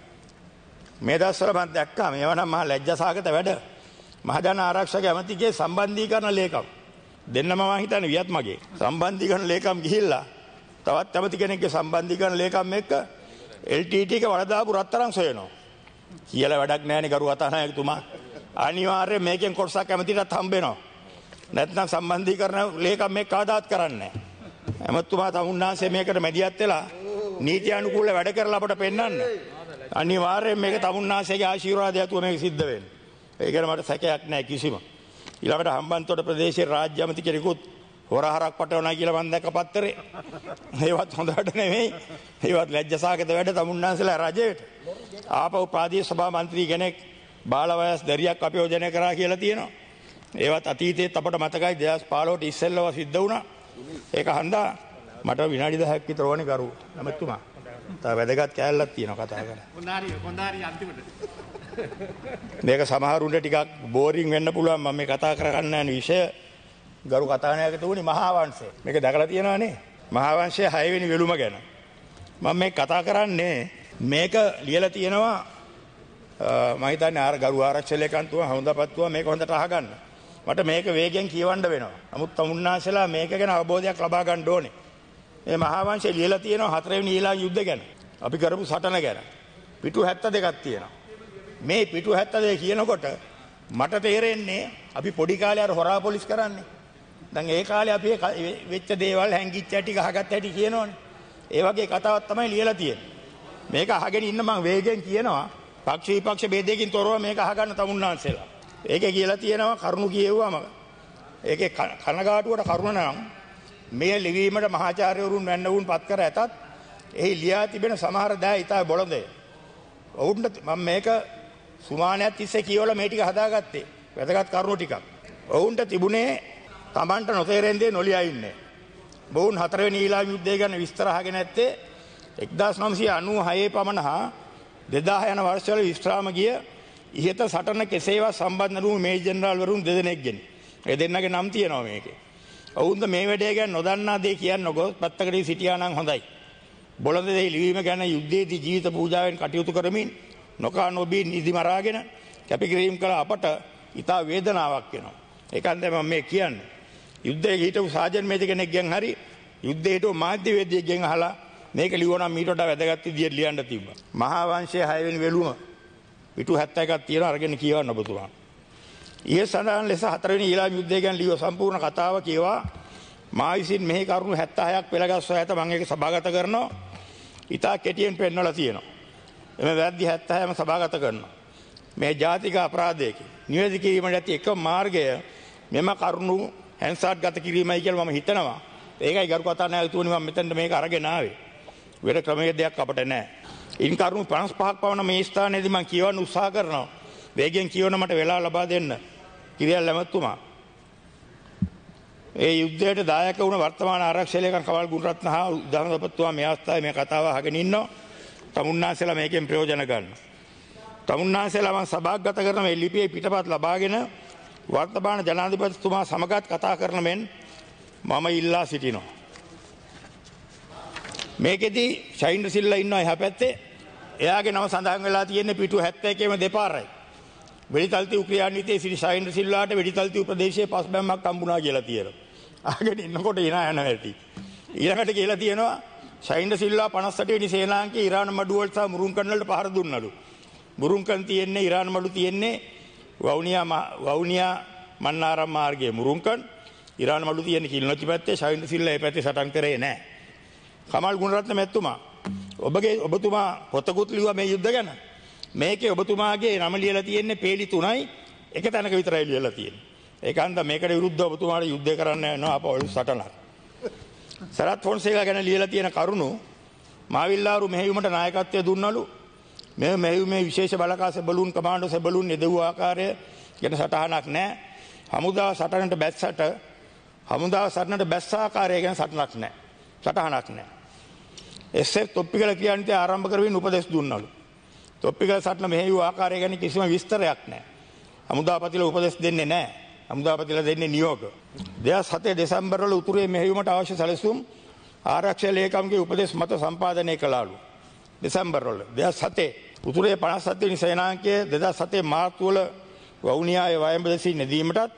මේ දවස්වල මම දැක්කා මේවා නම් මහා ලැජ්ජාසහගත වැඩ. මහජන ආරක්ෂක ඇමතිගේ සම්බන්ධීකරණ ලේකම් දෙන්නම මම හිතන්නේ වියත් මගේ සම්බන්ධීකරණ ලේකම් ගිහිල්ලා තවත් ඇමති කෙනෙක්ගේ සම්බන්ධීකරණ ලේකම් එක්ක LTT එක වලදාපු රත්තරන් සොයනවා. කියලා වැඩක් නැහැනේ ගරු කතානායකතුමා. අනිවාර්යයෙන් මේකෙන් කොටසක් ඇමතිටත් හම්බ වෙනවා. නැත්නම් සම්බන්ධීකරණ ලේකම් මේක කවදාත් කරන්නේ නැහැ. ඇමතුමා තමුන්නාන්සේ මේකට මැදිහත් වෙලා නීති අනුකූලව වැඩ කරලා අපට පෙන්වන්න. අනිවාර්යයෙන් මේක තමුන්නාන්සේගේ ආශිර්වාදය ඇතුව මේක සිද්ධ වෙන්නේ. ඒක ගැන මට සැකයක් නැහැ කිසිම. ඊළඟට හම්බන්තොට ප්‍රදේශයේ රාජ්‍ය ඇමති කෙනෙකුත් හොරහරක් පටවනවා කියලා මම දැක්ක පත්තරේ. ඒවත් හොඳට නෙමෙයි. ඒවත් ලැජ්ජාසහගත වැඩ තමුන්නාන්සේලා රජයට. ආපහු ප්‍රාදේශීය සභා මන්ත්‍රී කෙනෙක් බාල වයස් දරියක් අපයෝජනය කරා කියලා තියෙනවා. ඒවත් අතීතයේත් අපට මතකයි 2015ට ඉස්සෙල්ලව සිද්ධ වුණා. ඒක හන්දා මට විනාඩි 10ක් විතර ඕනේ කරු ඇමතුමා. තව වැදගත් කෑල්ලක් තියෙනවා කතා කරලා. කොන්දාරි අන්තිමට. මේක සමහරුන්ට ටිකක් බෝරින් වෙන්න පුළුවන් මම මේ කතා කරගන්න යන විෂය ගරු කතානායකතුමනි මහා වංශය. මේක දැකලා තියෙනවනේ. මහා වංශයේ 6 වෙනි වෙළුම ගැන. මම මේ කතා කරන්නේ මේක ලියලා තියෙනවා මම හිතන්නේ ගරු ආරක්ෂක ලේකම්තුමා හොඳපත්තුමා මේක හොඳට අහගන්න. මට මේක වේගෙන් කියවන්න වෙනවා. නමුත් තමුන්නාන්සේලා මේක ගැන අවබෝධයක් ලබා ගන්න ඕනේ. මේ මහා වංශය ලියලා තියෙනවා 4 වෙනි ඊළඟ යුද්ධ ගැන. අපි කරපු සටන ගැන. පිටු 72ක් තියෙනවා. මේ පිටු 72 කියනකොට මට තේරෙන්නේ අපි පොඩි කාලේ අර හොරා පොලිස් කරන්නේ. දැන් ඒ කාලේ අපි වෙච්ච දේවල් හැංගිච්ච හැටි ගහගත්ත හැටි කියනවනේ. ඒ වගේ කතාවක් තමයි ලියලා තියෙන්නේ. මේක අහගෙන ඉන්න මම වේගෙන් කියනවා පක්ෂ විපක්ෂ ભેදයකින් තොරව මේක අහගන්න තමුන්නාන්සේලා. ඒකේ කියලා තියෙනවා කරුණු කියෙව්වම ඒකේ කනගාටුවට කරුණ නම් මේ ලිවීමට මහාචාර්යවරුන් වැන්නවුන් පත් කර ඇතත් එහි ලියා තිබෙන සමහර දෑ ඉතා බොළඳය. ඔවුන්ට මම මේක සුමානයක් තිස්සේ කියවලා මේ ටික හදාගත්තේ. වැදගත් කරුණු ටිකක්. ඔවුන්ට තිබුණේ Tamanට නොතේරෙන දේ නොලියා ඉන්නේ. බවුන් 4 වෙනි ඊළාම් යුද්ධය ගැන විස්තර අහගෙන නැත්තේ 1996 පමණ හා 2000 යන වර්ෂවල විශ්‍රාම ගිය ඉහත සටන කෙසේවත් සම්බන්ධ වූ මේජර් ජෙනරාල් වරුන් දෙදෙනෙක්ගෙන්. ඒ දෙන්නගේ නම් තියෙනවා මේකේ. ඔවුන්ද මේ වැඩේ ගැන නොදන්නා දේ කියන්න ගොස් පැත්තකට සිටියා නම් හොඳයි. බොළඳ දේ ලිවීම ගැන යුද්ධයේදී ජීවිත පූජාවෙන් කටයුතු කරමින් නොකා නොබී නිදි මරාගෙන කැපකිරීම කළ අපට ඉතා වේදනාවක් වෙනවා. ඒකන්ද මම මේ කියන්නේ. යුද්ධයේ හිටපු සාජන් මේජර් කෙනෙක්ගෙන් හරි යුද්ධයේ හිටපු මාධ්‍යවේදියෙක්ගෙන් අහලා මේක ලියවනම් මීට වඩා වැදගත් විදියට ලියන්න තිබ්බා. මහා වංශයේ 6 වෙනි වෙළුම පිටු 71ක් තියෙනවා අරගෙන කියවන්න ඔබතුමා. ඊයේ සඳහන් ලෙස 4 වෙනි ඊළාම් යුද්ධය ගැන ලියව සම්පූර්ණ කතාව කියවා මා විසින් මෙහි කරුණු 76ක් පෙළගස්වා ඇත මම ඒක සභාගත කරනවා. ඉතා කෙටියෙන් පෙන්වලා තියෙනවා. එමෙ වැරදි 76ම සභාගත කරනවා. මේ ජාතික අපරාධයක නිවැරදි කිරීමට ඇති එක මාර්ගය මෙම කරුණු හැන්සාට් ගත කිරීමයි කියලා මම හිතනවා. ඒකයි ගරු කතානායකතුමනි මම මෙතෙන්ට මේක අරගෙන ආවේ. වෙන ක්‍රමවේදයක් අපිට නැහැ. ඉන් කරුණු 55ක් පවන මේ ස්ථානයේදී මම කියවන්න උත්සාහ කරනවා. වේගෙන් කියවන මට වෙලා ලබා දෙන්න. කිරියල් ඇමතුමා. ඒ යුද්ධයට දායක වුණ වර්තමාන ආරක්ෂක ලේකම් කවල් ගුණරත්න හා උදාහරණපත්තුමා මේ අවස්ථාවේ මේ කතාව අහගෙන ඉන්නවා. තමුන්නාන්සේලා මේකෙන් ප්‍රයෝජන ගන්න. තමුන්නාන්සේලා මම සභාගත කරන මේ ලිපියේ පිටපත් ලබාගෙන වර්තමාන ජනාධිපතිතුමා සමගත් කතා කරන මෙන් මම ඉල්ලා සිටිනවා. මේකෙදි ශෛන්ද්‍ර සිල්ලා ඉන්නවා එහා පැත්තේ. එයාගේ නම සඳහන් වෙලා තියෙන්නේ පිටු 71ේම දෙපාරයි. වෙඩිතල්තිව් ක්‍රියානීතියේ සිටි ශෛන්ද්‍ර සිල්ලාට වෙඩිතල්තිව් ප්‍රදේශයේ පස්බැම්මක් හම්බුණා කියලා තියෙනවා. අහගෙන ඉන්නකොට ඉනා යන හැටි. ඊළඟට කියලා තියෙනවා ශෛන්ද්‍ර සිල්ලා 58 වෙනි සේනාංකයේ ඉරාන මඩුව වලට සහ මුරුන්කන් වලට පහර දුන්නලු. මුරුන්කන් තියෙන්නේ ඉරාන මඩු තියෙන්නේ වවුනියා මන්නාරම් මාර්ගයේ මුරුන්කන්. ඉරාන මඩු තියෙන්නේ කිලිනොච්චි පැත්තේ. ශෛන්ද්‍ර සිල්ලා ඒ පැත්තේ සටන් කරේ නැහැ. කමල් ගුණරත්න මැතිතුමා ඔබතුමා පොතකුත් ලිව්වා මේ යුද්ධ ගැන. මේකේ ඔබතුමාගේ නම ලියලා තියෙන්නේ පේලි 3යි එක තැනක විතරයි ලියලා තියෙන්නේ. ඒකන්ද මේකට විරුද්ධව ඔබතුමාට යුද්ධය කරන්න යනවා අපවලු සටනක්. සරත් ෆොන්සේකා ගැන ලියලා තියෙන කරුණු මාවිල්ලාරු මෙහෙයුමට නායකත්වය දුන්නලු මේ මෙහෙයුමේ විශේෂ බලකා සෙබළුන් කමාන්ඩෝ සෙබළුන් යෙදුව ආකාරය ගැන සටහනක් නැහැ. හමුදා සටනට බැස්සට හමුදා සටනට බැස්ස ආකාරය ගැන සටනක් නැහැ. සටහනක් නැහැ. SF තොප්පිකල කියන්නේ ආරම්භ කරමින් උපදෙස් දුන්නලු. තොප්පිකල සටන මෙහෙයුව ආකාරය ගැන කිසිම විස්තරයක් නැහැ. හමුදාපතිලා උපදෙස් දෙන්නේ නැහැ. හමුදාපතිලා දෙන්නේ නියෝග. 2007 දෙසැම්බර් වල උතුරේ මෙහෙයුමට අවශ්‍ය සැලසුම් ආරක්ෂක ලේකම්ගේ උපදෙස් මත සම්පාදනය කළාලු. දෙසැම්බර් වල 2007 උතුරේ 57 වෙනි සේනාංකයේ 2007 මාර්තු වල වවුනියාවේ වයඹදසී නෙදීමටත්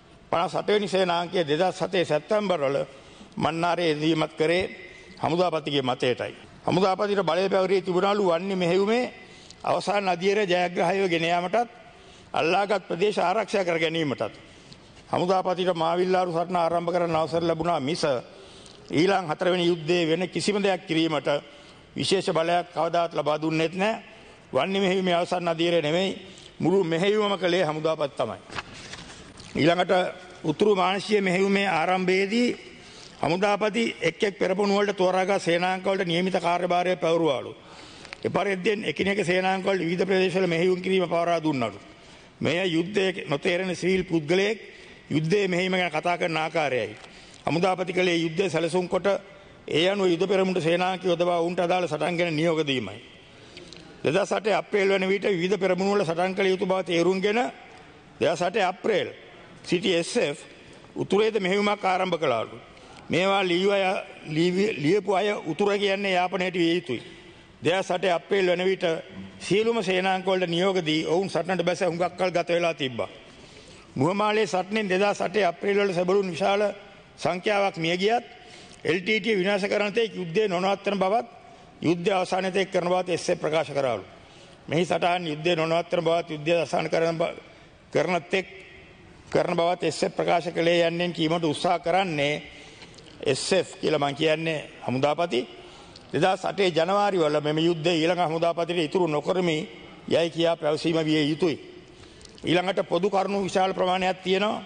58 වෙනි සේනාංකයේ 2007 සැප්තැම්බර් වල මන්නාරේ යෙදීමත් කරේ හමුදාපතිගේ මතයටයි. හමුදාපතිට බලය පැවරී තිබුණලු වන්නේ මෙහෙයුමේ අවසාන අධීරය ජයග්‍රහීව ගෙන යාමටත් අල්ලාගත් ප්‍රදේශ ආරක්ෂා කර ගැනීමටත් හමුදාපතිට මාවිල්ලාරු සටන ආරම්භ කරන්න අවසර ලැබුණා මිස ඊළඟ 4 වෙනි යුද්ධයේ වෙන කිසිම දෙයක් කිරීමට විශේෂ බලයක් කවදාත් ලබා දුන්නේත් නැහැ. වන්නේ මෙහෙයුමේ අවසාන අධීරය නෙමෙයි මුළු මෙහෙයුමම කළේ හමුදාපති තමයි. ඊළඟට උතුරු මාංශීය මෙහෙයුමේ ආරම්භයේදී හමුදාපති එක් පෙරමුණු වලට තෝරාගත් සේනාංක වලට නියමිත කාර්යභාරය පැවරුවාලු. එපරිද්දෙන් එකිනෙක සේනාංක වල විවිධ ප්‍රදේශවල මෙහෙයුම් කිරීම පවරා දුන්නලු. මෙය යුද්ධයේ නොතේරෙන සිවිල් පුද්ගලයෙක් යුද්ධයේ මෙහෙයුම ගැන කතා කරන ආකාරයයි. හමුදාපති කලේ යුද්ධය සැලසුම් කොට ඒ අනුව යුද පෙරමුණට සේනාංක යොදවා උන්ට අදාළ සටන් ගැන නියෝග දීමයි. 2008 අප්‍රේල් වන විට විවිධ පෙරමුණු වල සටන් කළ යුතු බව තේරුම්ගෙන 2008 අප්‍රේල් CTSF උතුරේද මෙහෙයුමක් ආරම්භ කළාලු. මේවා ලියපු අය උතුර කියන්නේ යාපනයට විය යුතුයි. 2008 අප්‍රේල් වන විට සියලුම සේනාංක වලට නියෝග දී ඔවුන් සටනට බැස හුඟක් කල් ගත වෙලා තිබ්බා. මුවමාලේ සටනෙන් 2008 අප්‍රේල් වල සැබළුන් විශාල සංඛ්‍යාවක් මිය ගියත් LTT විනාශ කරන තෙක් යුද්ධය නොනවත්වන බවත් යුද්ධය අවසානයේ තෙක් කරන බවත් එස්සේ ප්‍රකාශ කරාලු. මෙහි සටහන් යුද්ධය නොනවත්වන බවත් යුද්ධය අවසන් කරන තෙක් කරන බවත් එස්සේ ප්‍රකාශ කළේ යන්නේ කීමට උත්සාහ කරන්නේ SF කියලා මම කියන්නේ හමුදාපති 2008 ජනවාරි වල මෙම යුද්ධය ඊළඟ හමුදාපතිට ඉතුරු නොකරමි යයි කියා පැවසීම විය යුතුයි. ඊළඟට පොදු කරුණු විශාල ප්‍රමාණයක් තියෙනවා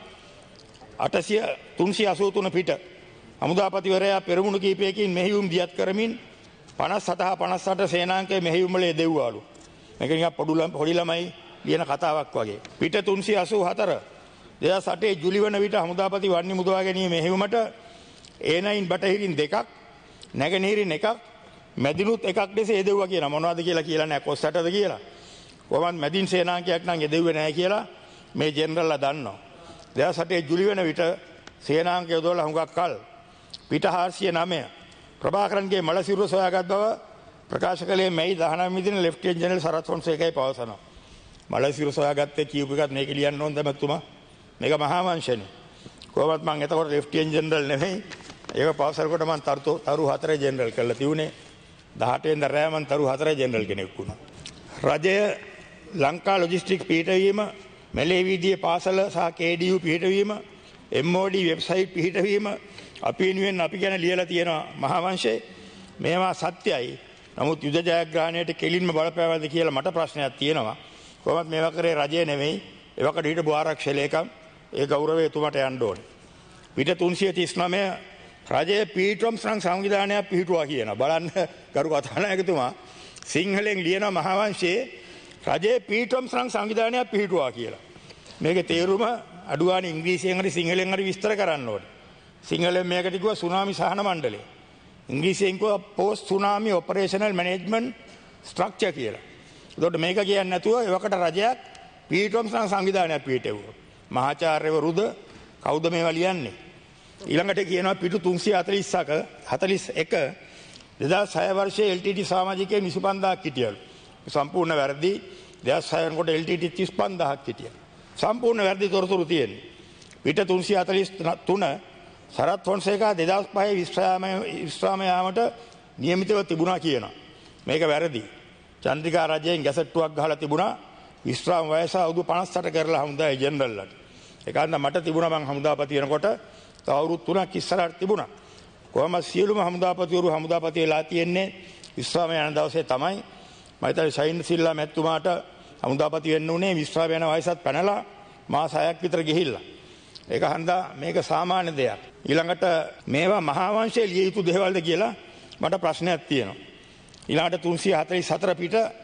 383 පිට හමුදාපතිවරයා පෙරමුණු කීපයකින් මෙහෙයුම් දියත් කරමින් 57-58 සේනාංකයේ මෙහෙයුම් වල යෙදුවාලු. මේක නිකන් පොඩි ළමයි ලියන කතාවක් වගේ. පිට 384 2008 ජුලි වන විට හමුදාපති වන්නේ මුදවා ගැනීම මෙහෙයුමට A9 බටහිරින් 2ක් නැගෙනහිරින් 1ක් මැදිනුත් 1ක් දෙස යෙදුවා කියන මොනවද කියලා නැහැ කොස්සටද කියලා. කොහොමද මැදින් සේනාංකයක් නම් යෙදුවේ නැහැ කියලා මේ ජෙනරල්ලා දන්නවා. 2008 ජුලි වන විට සේනාංක යොදවලා හුඟක් කල් පිට 409 ප්‍රභාකරන්ගේ මල සිරුර සොයාගත් බව ප්‍රකාශ කළේ මැයි 19 දින ලෙෆ්ටිනන්ට් ජෙනරල් සරත් ෆොන්සේකයි පවසනවා. මල සිරුර සොයාගත්තේ කියූප එකත් මේක ලියන්න ඕනද මැතිතුමා? මේක මහා වංශනේ. කොහොමත් මම එතකොට ලෙෆ්ටිනන්ට් ජෙනරල් නෙමෙයි. ඒක පවසනකොට මම තරු 4 ජෙනරල් කරලා තියුනේ. 18 වෙනිදා රෑ මම තරු 4 ජෙනරල් කෙනෙක් වුණා. රජය ලංකා ලොජිස්ටික් පිහිටවීම, මැලේ වීදියේ පාසල සහ KDU පිහිටවීම, MOD වෙබ්සයිට් පිහිටවීම අපි වෙනුවෙන් අපි ගැන ලියලා තියෙනවා මහා වංශයේ. මේවා සත්‍යයි. නමුත් යුද ජයග්‍රහණයට කෙලින්ම බලපෑවද කියලා මට ප්‍රශ්නයක් තියෙනවා. කොහොමද මේවා කරේ රජය නෙමෙයි. ඒවකට හිටපු ආරක්ෂක ලේකම් ඒ ගෞරවය එතුමාට යන්න ඕනේ. පිට 339 රජයේ පීට්‍රොම්ස් නම් සංවිධානයක් පිහිටුවා කියනවා. බලන්න ගරු කතානායකතුමා සිංහලෙන් ලියන මහා වංශයේ රජයේ පීට්‍රොම්ස් නම් සංවිධානයක් පිහිටුවා කියලා. මේකේ තේරුම අඩුවානේ ඉංග්‍රීසියෙන් හරි සිංහලෙන් හරි විස්තර කරන්න ඕනේ. සිංහලෙන් මේකට කිව්වා සුනාමි සහන මණ්ඩලය. ඉංග්‍රීසියෙන් කිව්වා post tsunami operational management structure කියලා. ඒකට මේක කියන්නේ නැතුව ඒවකට රජයක් පීට්‍රොම්ස් නම් සංවිධානයක් පිහිටෙව්වා. මහාචාර්යවරුද කවුද මේවා ලියන්නේ? ඊළඟට කියනවා පිටු 341 2006 වර්ෂයේ LTT සමාජිකයන් 25000ක් හිටියලු. සම්පූර්ණ වැරදි. 2006 වෙනකොට LTT 35000ක් හිටියා. සම්පූර්ණ වැරදි තොරතුරු තියෙන්නේ. පිට 343 සරත් ෆොන්සේකා 2005 විශ්‍රාම යාමට නියමිතව තිබුණා කියනවා. මේක වැරදි. චන්ද්‍රිකා රජයෙන් ගැසට්ටුවක් ගහලා තිබුණා විශ්‍රාම වයස අවුරුදු 58 කරලා හමුදායි ජෙනරල්ලට. ඒකන්ද මට තිබුණා මං හමුදාපති වෙනකොට තව අවුරුදු 3ක් ඉස්සරහට තිබුණා. කොහොම සියලුම හමුදාපතිවරු හමුදාපති වෙලා තියෙන්නේ විශ්‍රාම යන දවසේ තමයි. මම හිතන්නේ ශයින් සිල්ලා මැතිතුමාට හමුදාපති වෙන්න උනේ විශ්‍රාම යන වයසත් පැනලා මාස 6ක් විතර ගිහිල්ලා. ඒක හන්දා මේක සාමාන්‍ය දෙයක්. ඊළඟට මේවා මහා වංශයේ ලිය යුතු දේවල්ද කියලා මට ප්‍රශ්නයක් තියෙනවා. ඊළඟට 344 පිට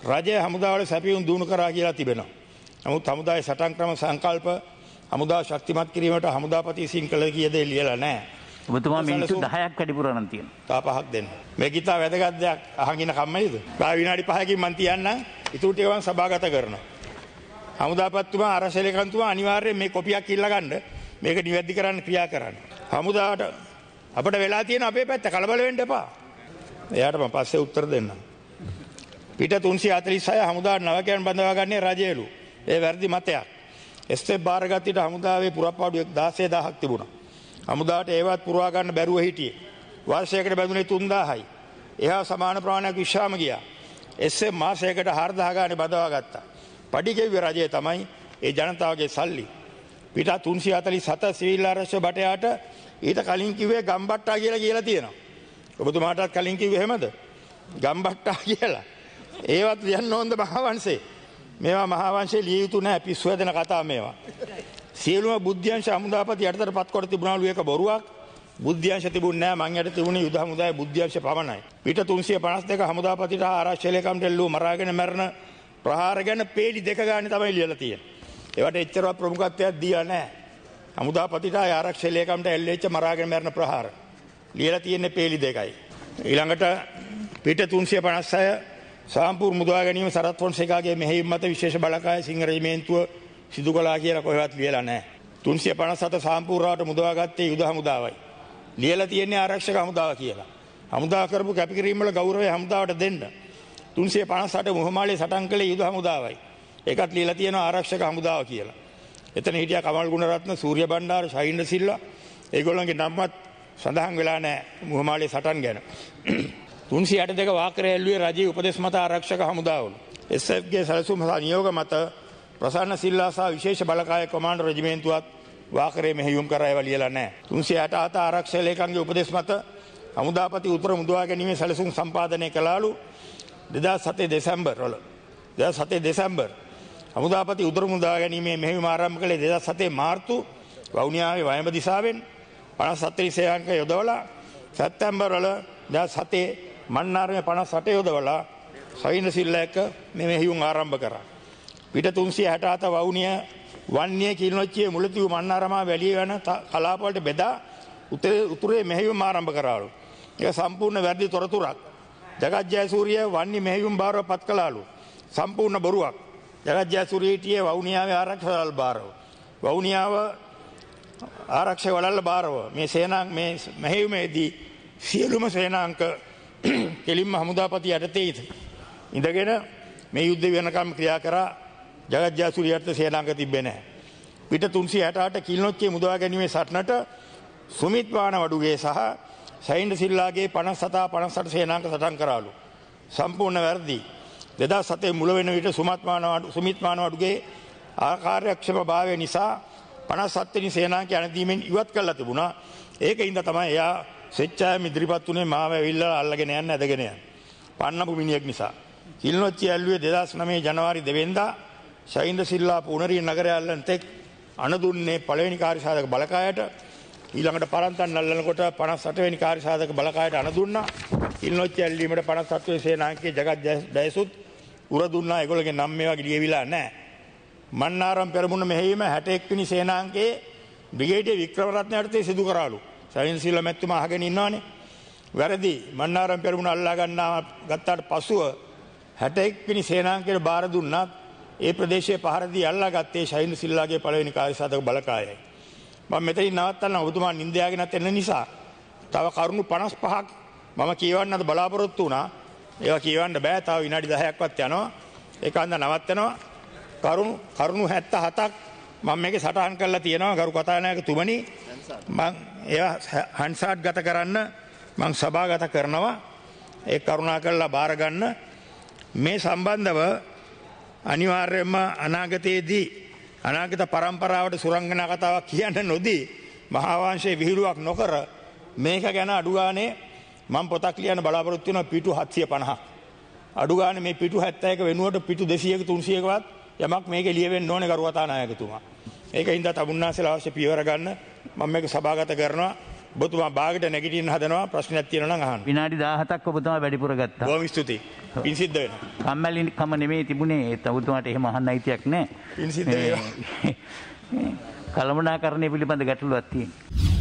රජය හමුදාවල සැපියුම් දිනු කරා කියලා තිබෙනවා. නමුත් හමුදාවේ සටන් ක්‍රම සංකල්ප හමුදාව ශක්තිමත් කිරීමට හමුදාපති විසින් කළ කීයද ලියලා නැහැ. ඔබතුමා මිනිත්තු 10ක් වැඩිපුර නම් තියෙනවා. තා 5ක් දෙන්න. මේ ගිතා වැදගත් දෙයක් අහගෙන කම්මැලිද? තව විනාඩි 5කින් මන් තියන්නම්. ඊටු ටික මම සභාගත කරනවා. හමුදාපතිතුමා අරසලේකන්තුමා අනිවාර්යයෙන් මේ කොපියක් ඉල්ල ගන්න මේක නිවැරදි කරන්න ක්‍රියා කරන්න. හමුදාවට අපිට වෙලා තියෙන අපේ පැත්ත කලබල වෙන්න එපා. එයාට මම පස්සේ උත්තර දෙන්නම්. පිට 346 හමුදාවට නවකයන් බඳවා ගන්නේ රජයලු. ඒ වැරදි මතයක්. එස්තේ බාරගත් විට හමුදාවේ පුරප්පාඩු 16000ක් තිබුණා. හමුදාවට ඒවත් පුරවා ගන්න බැරුව හිටියේ. වර්ෂයකට බැඳුනේ 3000යි. එහා සමාන ප්‍රමාණයක් විශ්‍රාම ගියා. එස්සේ මාසයකට 4000 ගානේ බඳවා ගත්තා. පඩි ගෙව්වේ රජය තමයි ඒ ජනතාවගේ සල්ලි. පිට 347 සිවිල් ආරක්ෂක බටයාට ඊට කලින් කිව්වේ ගම්බට්ටා කියලා තියෙනවා. ඔබතුමාටත් කලින් කිව්වේ එහෙමද? ගම්බට්ටා කියලා. ඒවත් ලියන්න ඕනද මහාවංශේ? මේවා මහාවංශේ ලිය යුතු නැහැ පිස්සු හැදෙන කතා මේවා. සියලුම බුද්ධ්‍යංශ හමුදාපති යටතට පත් කොට තිබුණාලු ඒක බොරුවක්. බුද්ධ්‍යංශ තිබුණේ නැහැ. මං යට තිබුණේ යුද හමුදායේ බුද්ධ්‍යංශ පමණයි. පිට 352 හමුදාපතිට ආරක්ෂක ලේකම්ට එල්ලුව මරාගෙන මරන ප්‍රහාර ගැන පේලි දෙක ගානේ තමයි ලියලා තියෙන්නේ. ඒවට එච්චරවත් ප්‍රමුඛත්වයක් දීලා නැහැ. හමුදාපතිට ආරක්ෂක ලේකම්ට එල්ලෙච්ච මරාගෙන මරන ප්‍රහාර ලියලා තියෙන්නේ පේලි දෙකයි. ඊළඟට පිට 356 සාම්පූර් මුදවා ගැනීම සරත් ෆොන්සේකාගේ මෙහෙයුම් මත විශේෂ බලකාය සිංහ රෙජිමේන්තුව සිදු කළා කියලා කොහෙවත් ලියලා නැහැ. 357 සාම්පූර්වට මුදවා ගත්තේ යුද හමුදාවයි. ලියලා තියෙන්නේ ආරක්ෂක හමුදාව කියලා. හමුදාව කරපු කැපකිරීම වල ගෞරවය හමුදාවට දෙන්න. 358 මුහමාලේ සටන් කළේ යුද හමුදාවයි. ඒකත් ලියලා තියෙනවා ආරක්ෂක හමුදාව කියලා. එතන හිටියා කමල් ගුණරත්න, සූර්ය බණ්ඩාර, ශෛන්ද්‍ර සිල්වා. ඒගොල්ලන්ගේ නම්වත් සඳහන් වෙලා නැහැ මුහමාලේ සටන් ගැන. 362 වාකරය ඇල්ලුවේ රජයේ උපදෙස් මත ආරක්ෂක හමුදාවලු. SFගේ සැලසුම් සහ නියෝග මත ප්‍රසන්න සිල්වා සහ විශේෂ බලකාය කොමාන්ඩර් රෙජිමේන්තුවත් වාකරේ මෙහෙයුම් කරා ඒවා ලියලා නැහැ. 367 ආරක්ෂක ලේකම්ගේ උපදෙස් මත හමුදාපති උතුර මුදවා ගැනීමේ සැලසුම් සම්පාදනය කළාලු 2007 දෙසැම්බර් වල. 2007 දෙසැම්බර් හමුදාපති උතුර මුදවා ගැනීමේ මෙහෙයුම ආරම්භ කළේ 2007 මාර්තු වවුනියාවේ වයඹ දිසාවෙන් 57 සේනාංක යොදවලා සැප්තැම්බර් වල 2007 මන්නාරමේ 58 යොදවලා සයින් සිල්ලා එක්ක මේ මෙහෙයුම් ආරම්භ කරා. පිට 367 වවුනිය වන්නිය කිලිනොච්චියේ මුලතිව් මන්නාරමා වැලිය යන කලාප වලට බෙදා උතුරේ මෙහෙයුම් ආරම්භ කරාලු. ඒක සම්පූර්ණ වැරදි තොරතුරක්. ජගත් ජයසූරිය වන්නි මෙහෙයුම් බාරව පත් කළාලු. සම්පූර්ණ බොරුවක්. ජගත් ජයසූරිය හිටියේ වවුනියාවේ ආරක්ෂකවල බාරව. වවුනියාව ආරක්ෂක වලල්ල බාරව. මේ සේනාංග මේ මෙහෙයුමේදී සියලුම සේනාංක කෙලින්ම හමුදාපති යටතේ ඉඳගෙන මේ යුද්ධ වෙනකම් ක්‍රියා කරා. ජගත් ජයසූරියට සේනාංක තිබ්බේ නැහැ. පිට 368 කිලිනොච්චියේ මුදවා ගැනීමේ සටනට සුමිත් වානවඩුගේ සහ ශෛන්ද්‍ර සිල්ලාගේ 57 සේනාංක සටන් කරාලු. සම්පූර්ණ වැරදි. 2007 මුල වෙන විට සුමිත් වානවඩුගේ ආකාර්යක්ෂම භාවය නිසා 57 වෙනි සේනාංක යනදීමෙන් ඉවත් කරලා තිබුණා. ඒකින්ද තමයි එයා ස්වෙච්ඡාවෙන් ඉදිරිපත් උනේ මාව ඇවිල්ලා අල්ලගෙන යන්න ඇදගෙන යන්න. පන්නපු මිනිහෙක් නිසා. කිලිනොච්චිය ඇල්ලුවේ 2009 ජනවාරි 2 වෙනිදා ශෛන්ද්‍ර සිල්ලා පුනරිය නගරය අල්ලන තෙක් අනදුන්නේ පළවෙනි කාර්යසාධක බලකායට. ඊළඟට පරන්තන් අල්ලනකොට 58 වෙනි කාර්යසාධක බලකායට අණ දුන්නා. කිලිනොච්චිය ඇල්ලීමට 57 වෙනි සේනාංකයේ ජගත් ජයසුත් උර දුන්නා. ඒගොල්ලෝගේ නම් මේවා ලියවිලා නැහැ. මන්නාරම් පෙරමුණ මෙහෙයීම 61 වෙනි සේනාංකයේ බ්‍රිගේඩියර් වික්‍රමරත්න යටතේ සිදු කරාලු. ශෛන්ද්‍ර සිල්වා මැතිතුමා අහගෙන ඉන්නවනේ. වැරදි. මන්නාරම් පෙරමුණ අල්ලා ගත්තාට පසුව 61 වෙනි සේනාංකයට බාර දුන්නා. ඒ ප්‍රදේශයේ පහරදී අල්ලා ගත්තේ ශෛන්ද්‍ර සිල්ලාගේ පළවෙනි කාර්යසාධක බලකායයි. මම මෙතනින් නවත්තන්න ඔබතුමා නින්දයාගෙනත් එන්න නිසා තව කරුණු 55ක් මම කියවන්නද බලාපොරොත්තු වුණා. ඒවා කියවන්න බෑ. තව විනාඩි 10ක්වත් යනවා. ඒකන්ද නවත්තනවා. කරුණු 77ක් මම මේකේ සටහන් කරලා තියෙනවා ගරු කතානායකතුමනි. මම ඒවා හන්සාට් ගත කරන්න මම සභාගත කරනවා. ඒ කරුණා කරලා බාර ගන්න. මේ සම්බන්ධව අනිවාර්යයෙන්ම අනාගතයේදී අනාගත පරම්පරාවට සුරංගනා කතාවක් කියන්න නොදී මහාවංශයේ විහිළුවක් නොකර මේක ගැන අඩු ගානේ මම පොතක් ලියන්න බලාපොරොත්තු වෙනවා පිටු 750. අඩු ගානේ මේ පිටු 71 වෙනුවට පිටු 200ක 300කවත් යමක් මේකේ ලියවෙන්න ඕනේ කරුවතා නායකතුමා. ඒකින්ද තමුන්නාසලා අවශ්‍ය පියවර ගන්න මම මේක සභාගත කරනවා. ඔබතුමා බාගට නැගිටින්න හදනවා ප්‍රශ්නයක් තියෙනවා නම් අහන්න. විනාඩි 17ක් ඔබතුමා වැඩිපුර ගත්තා. බොහොම ස්තුතියි. පින් සිද්ධ වෙනවා. කම්මැලිකම නෙමෙයි තිබුණේ. ඒත් ඔබතුමාට එහෙම අහන්න අයිතියක් නැහැ. පින් සිද්ධ වේවා. කළමනාකරණය පිළිබඳ ගැටලුවක් තියෙනවා.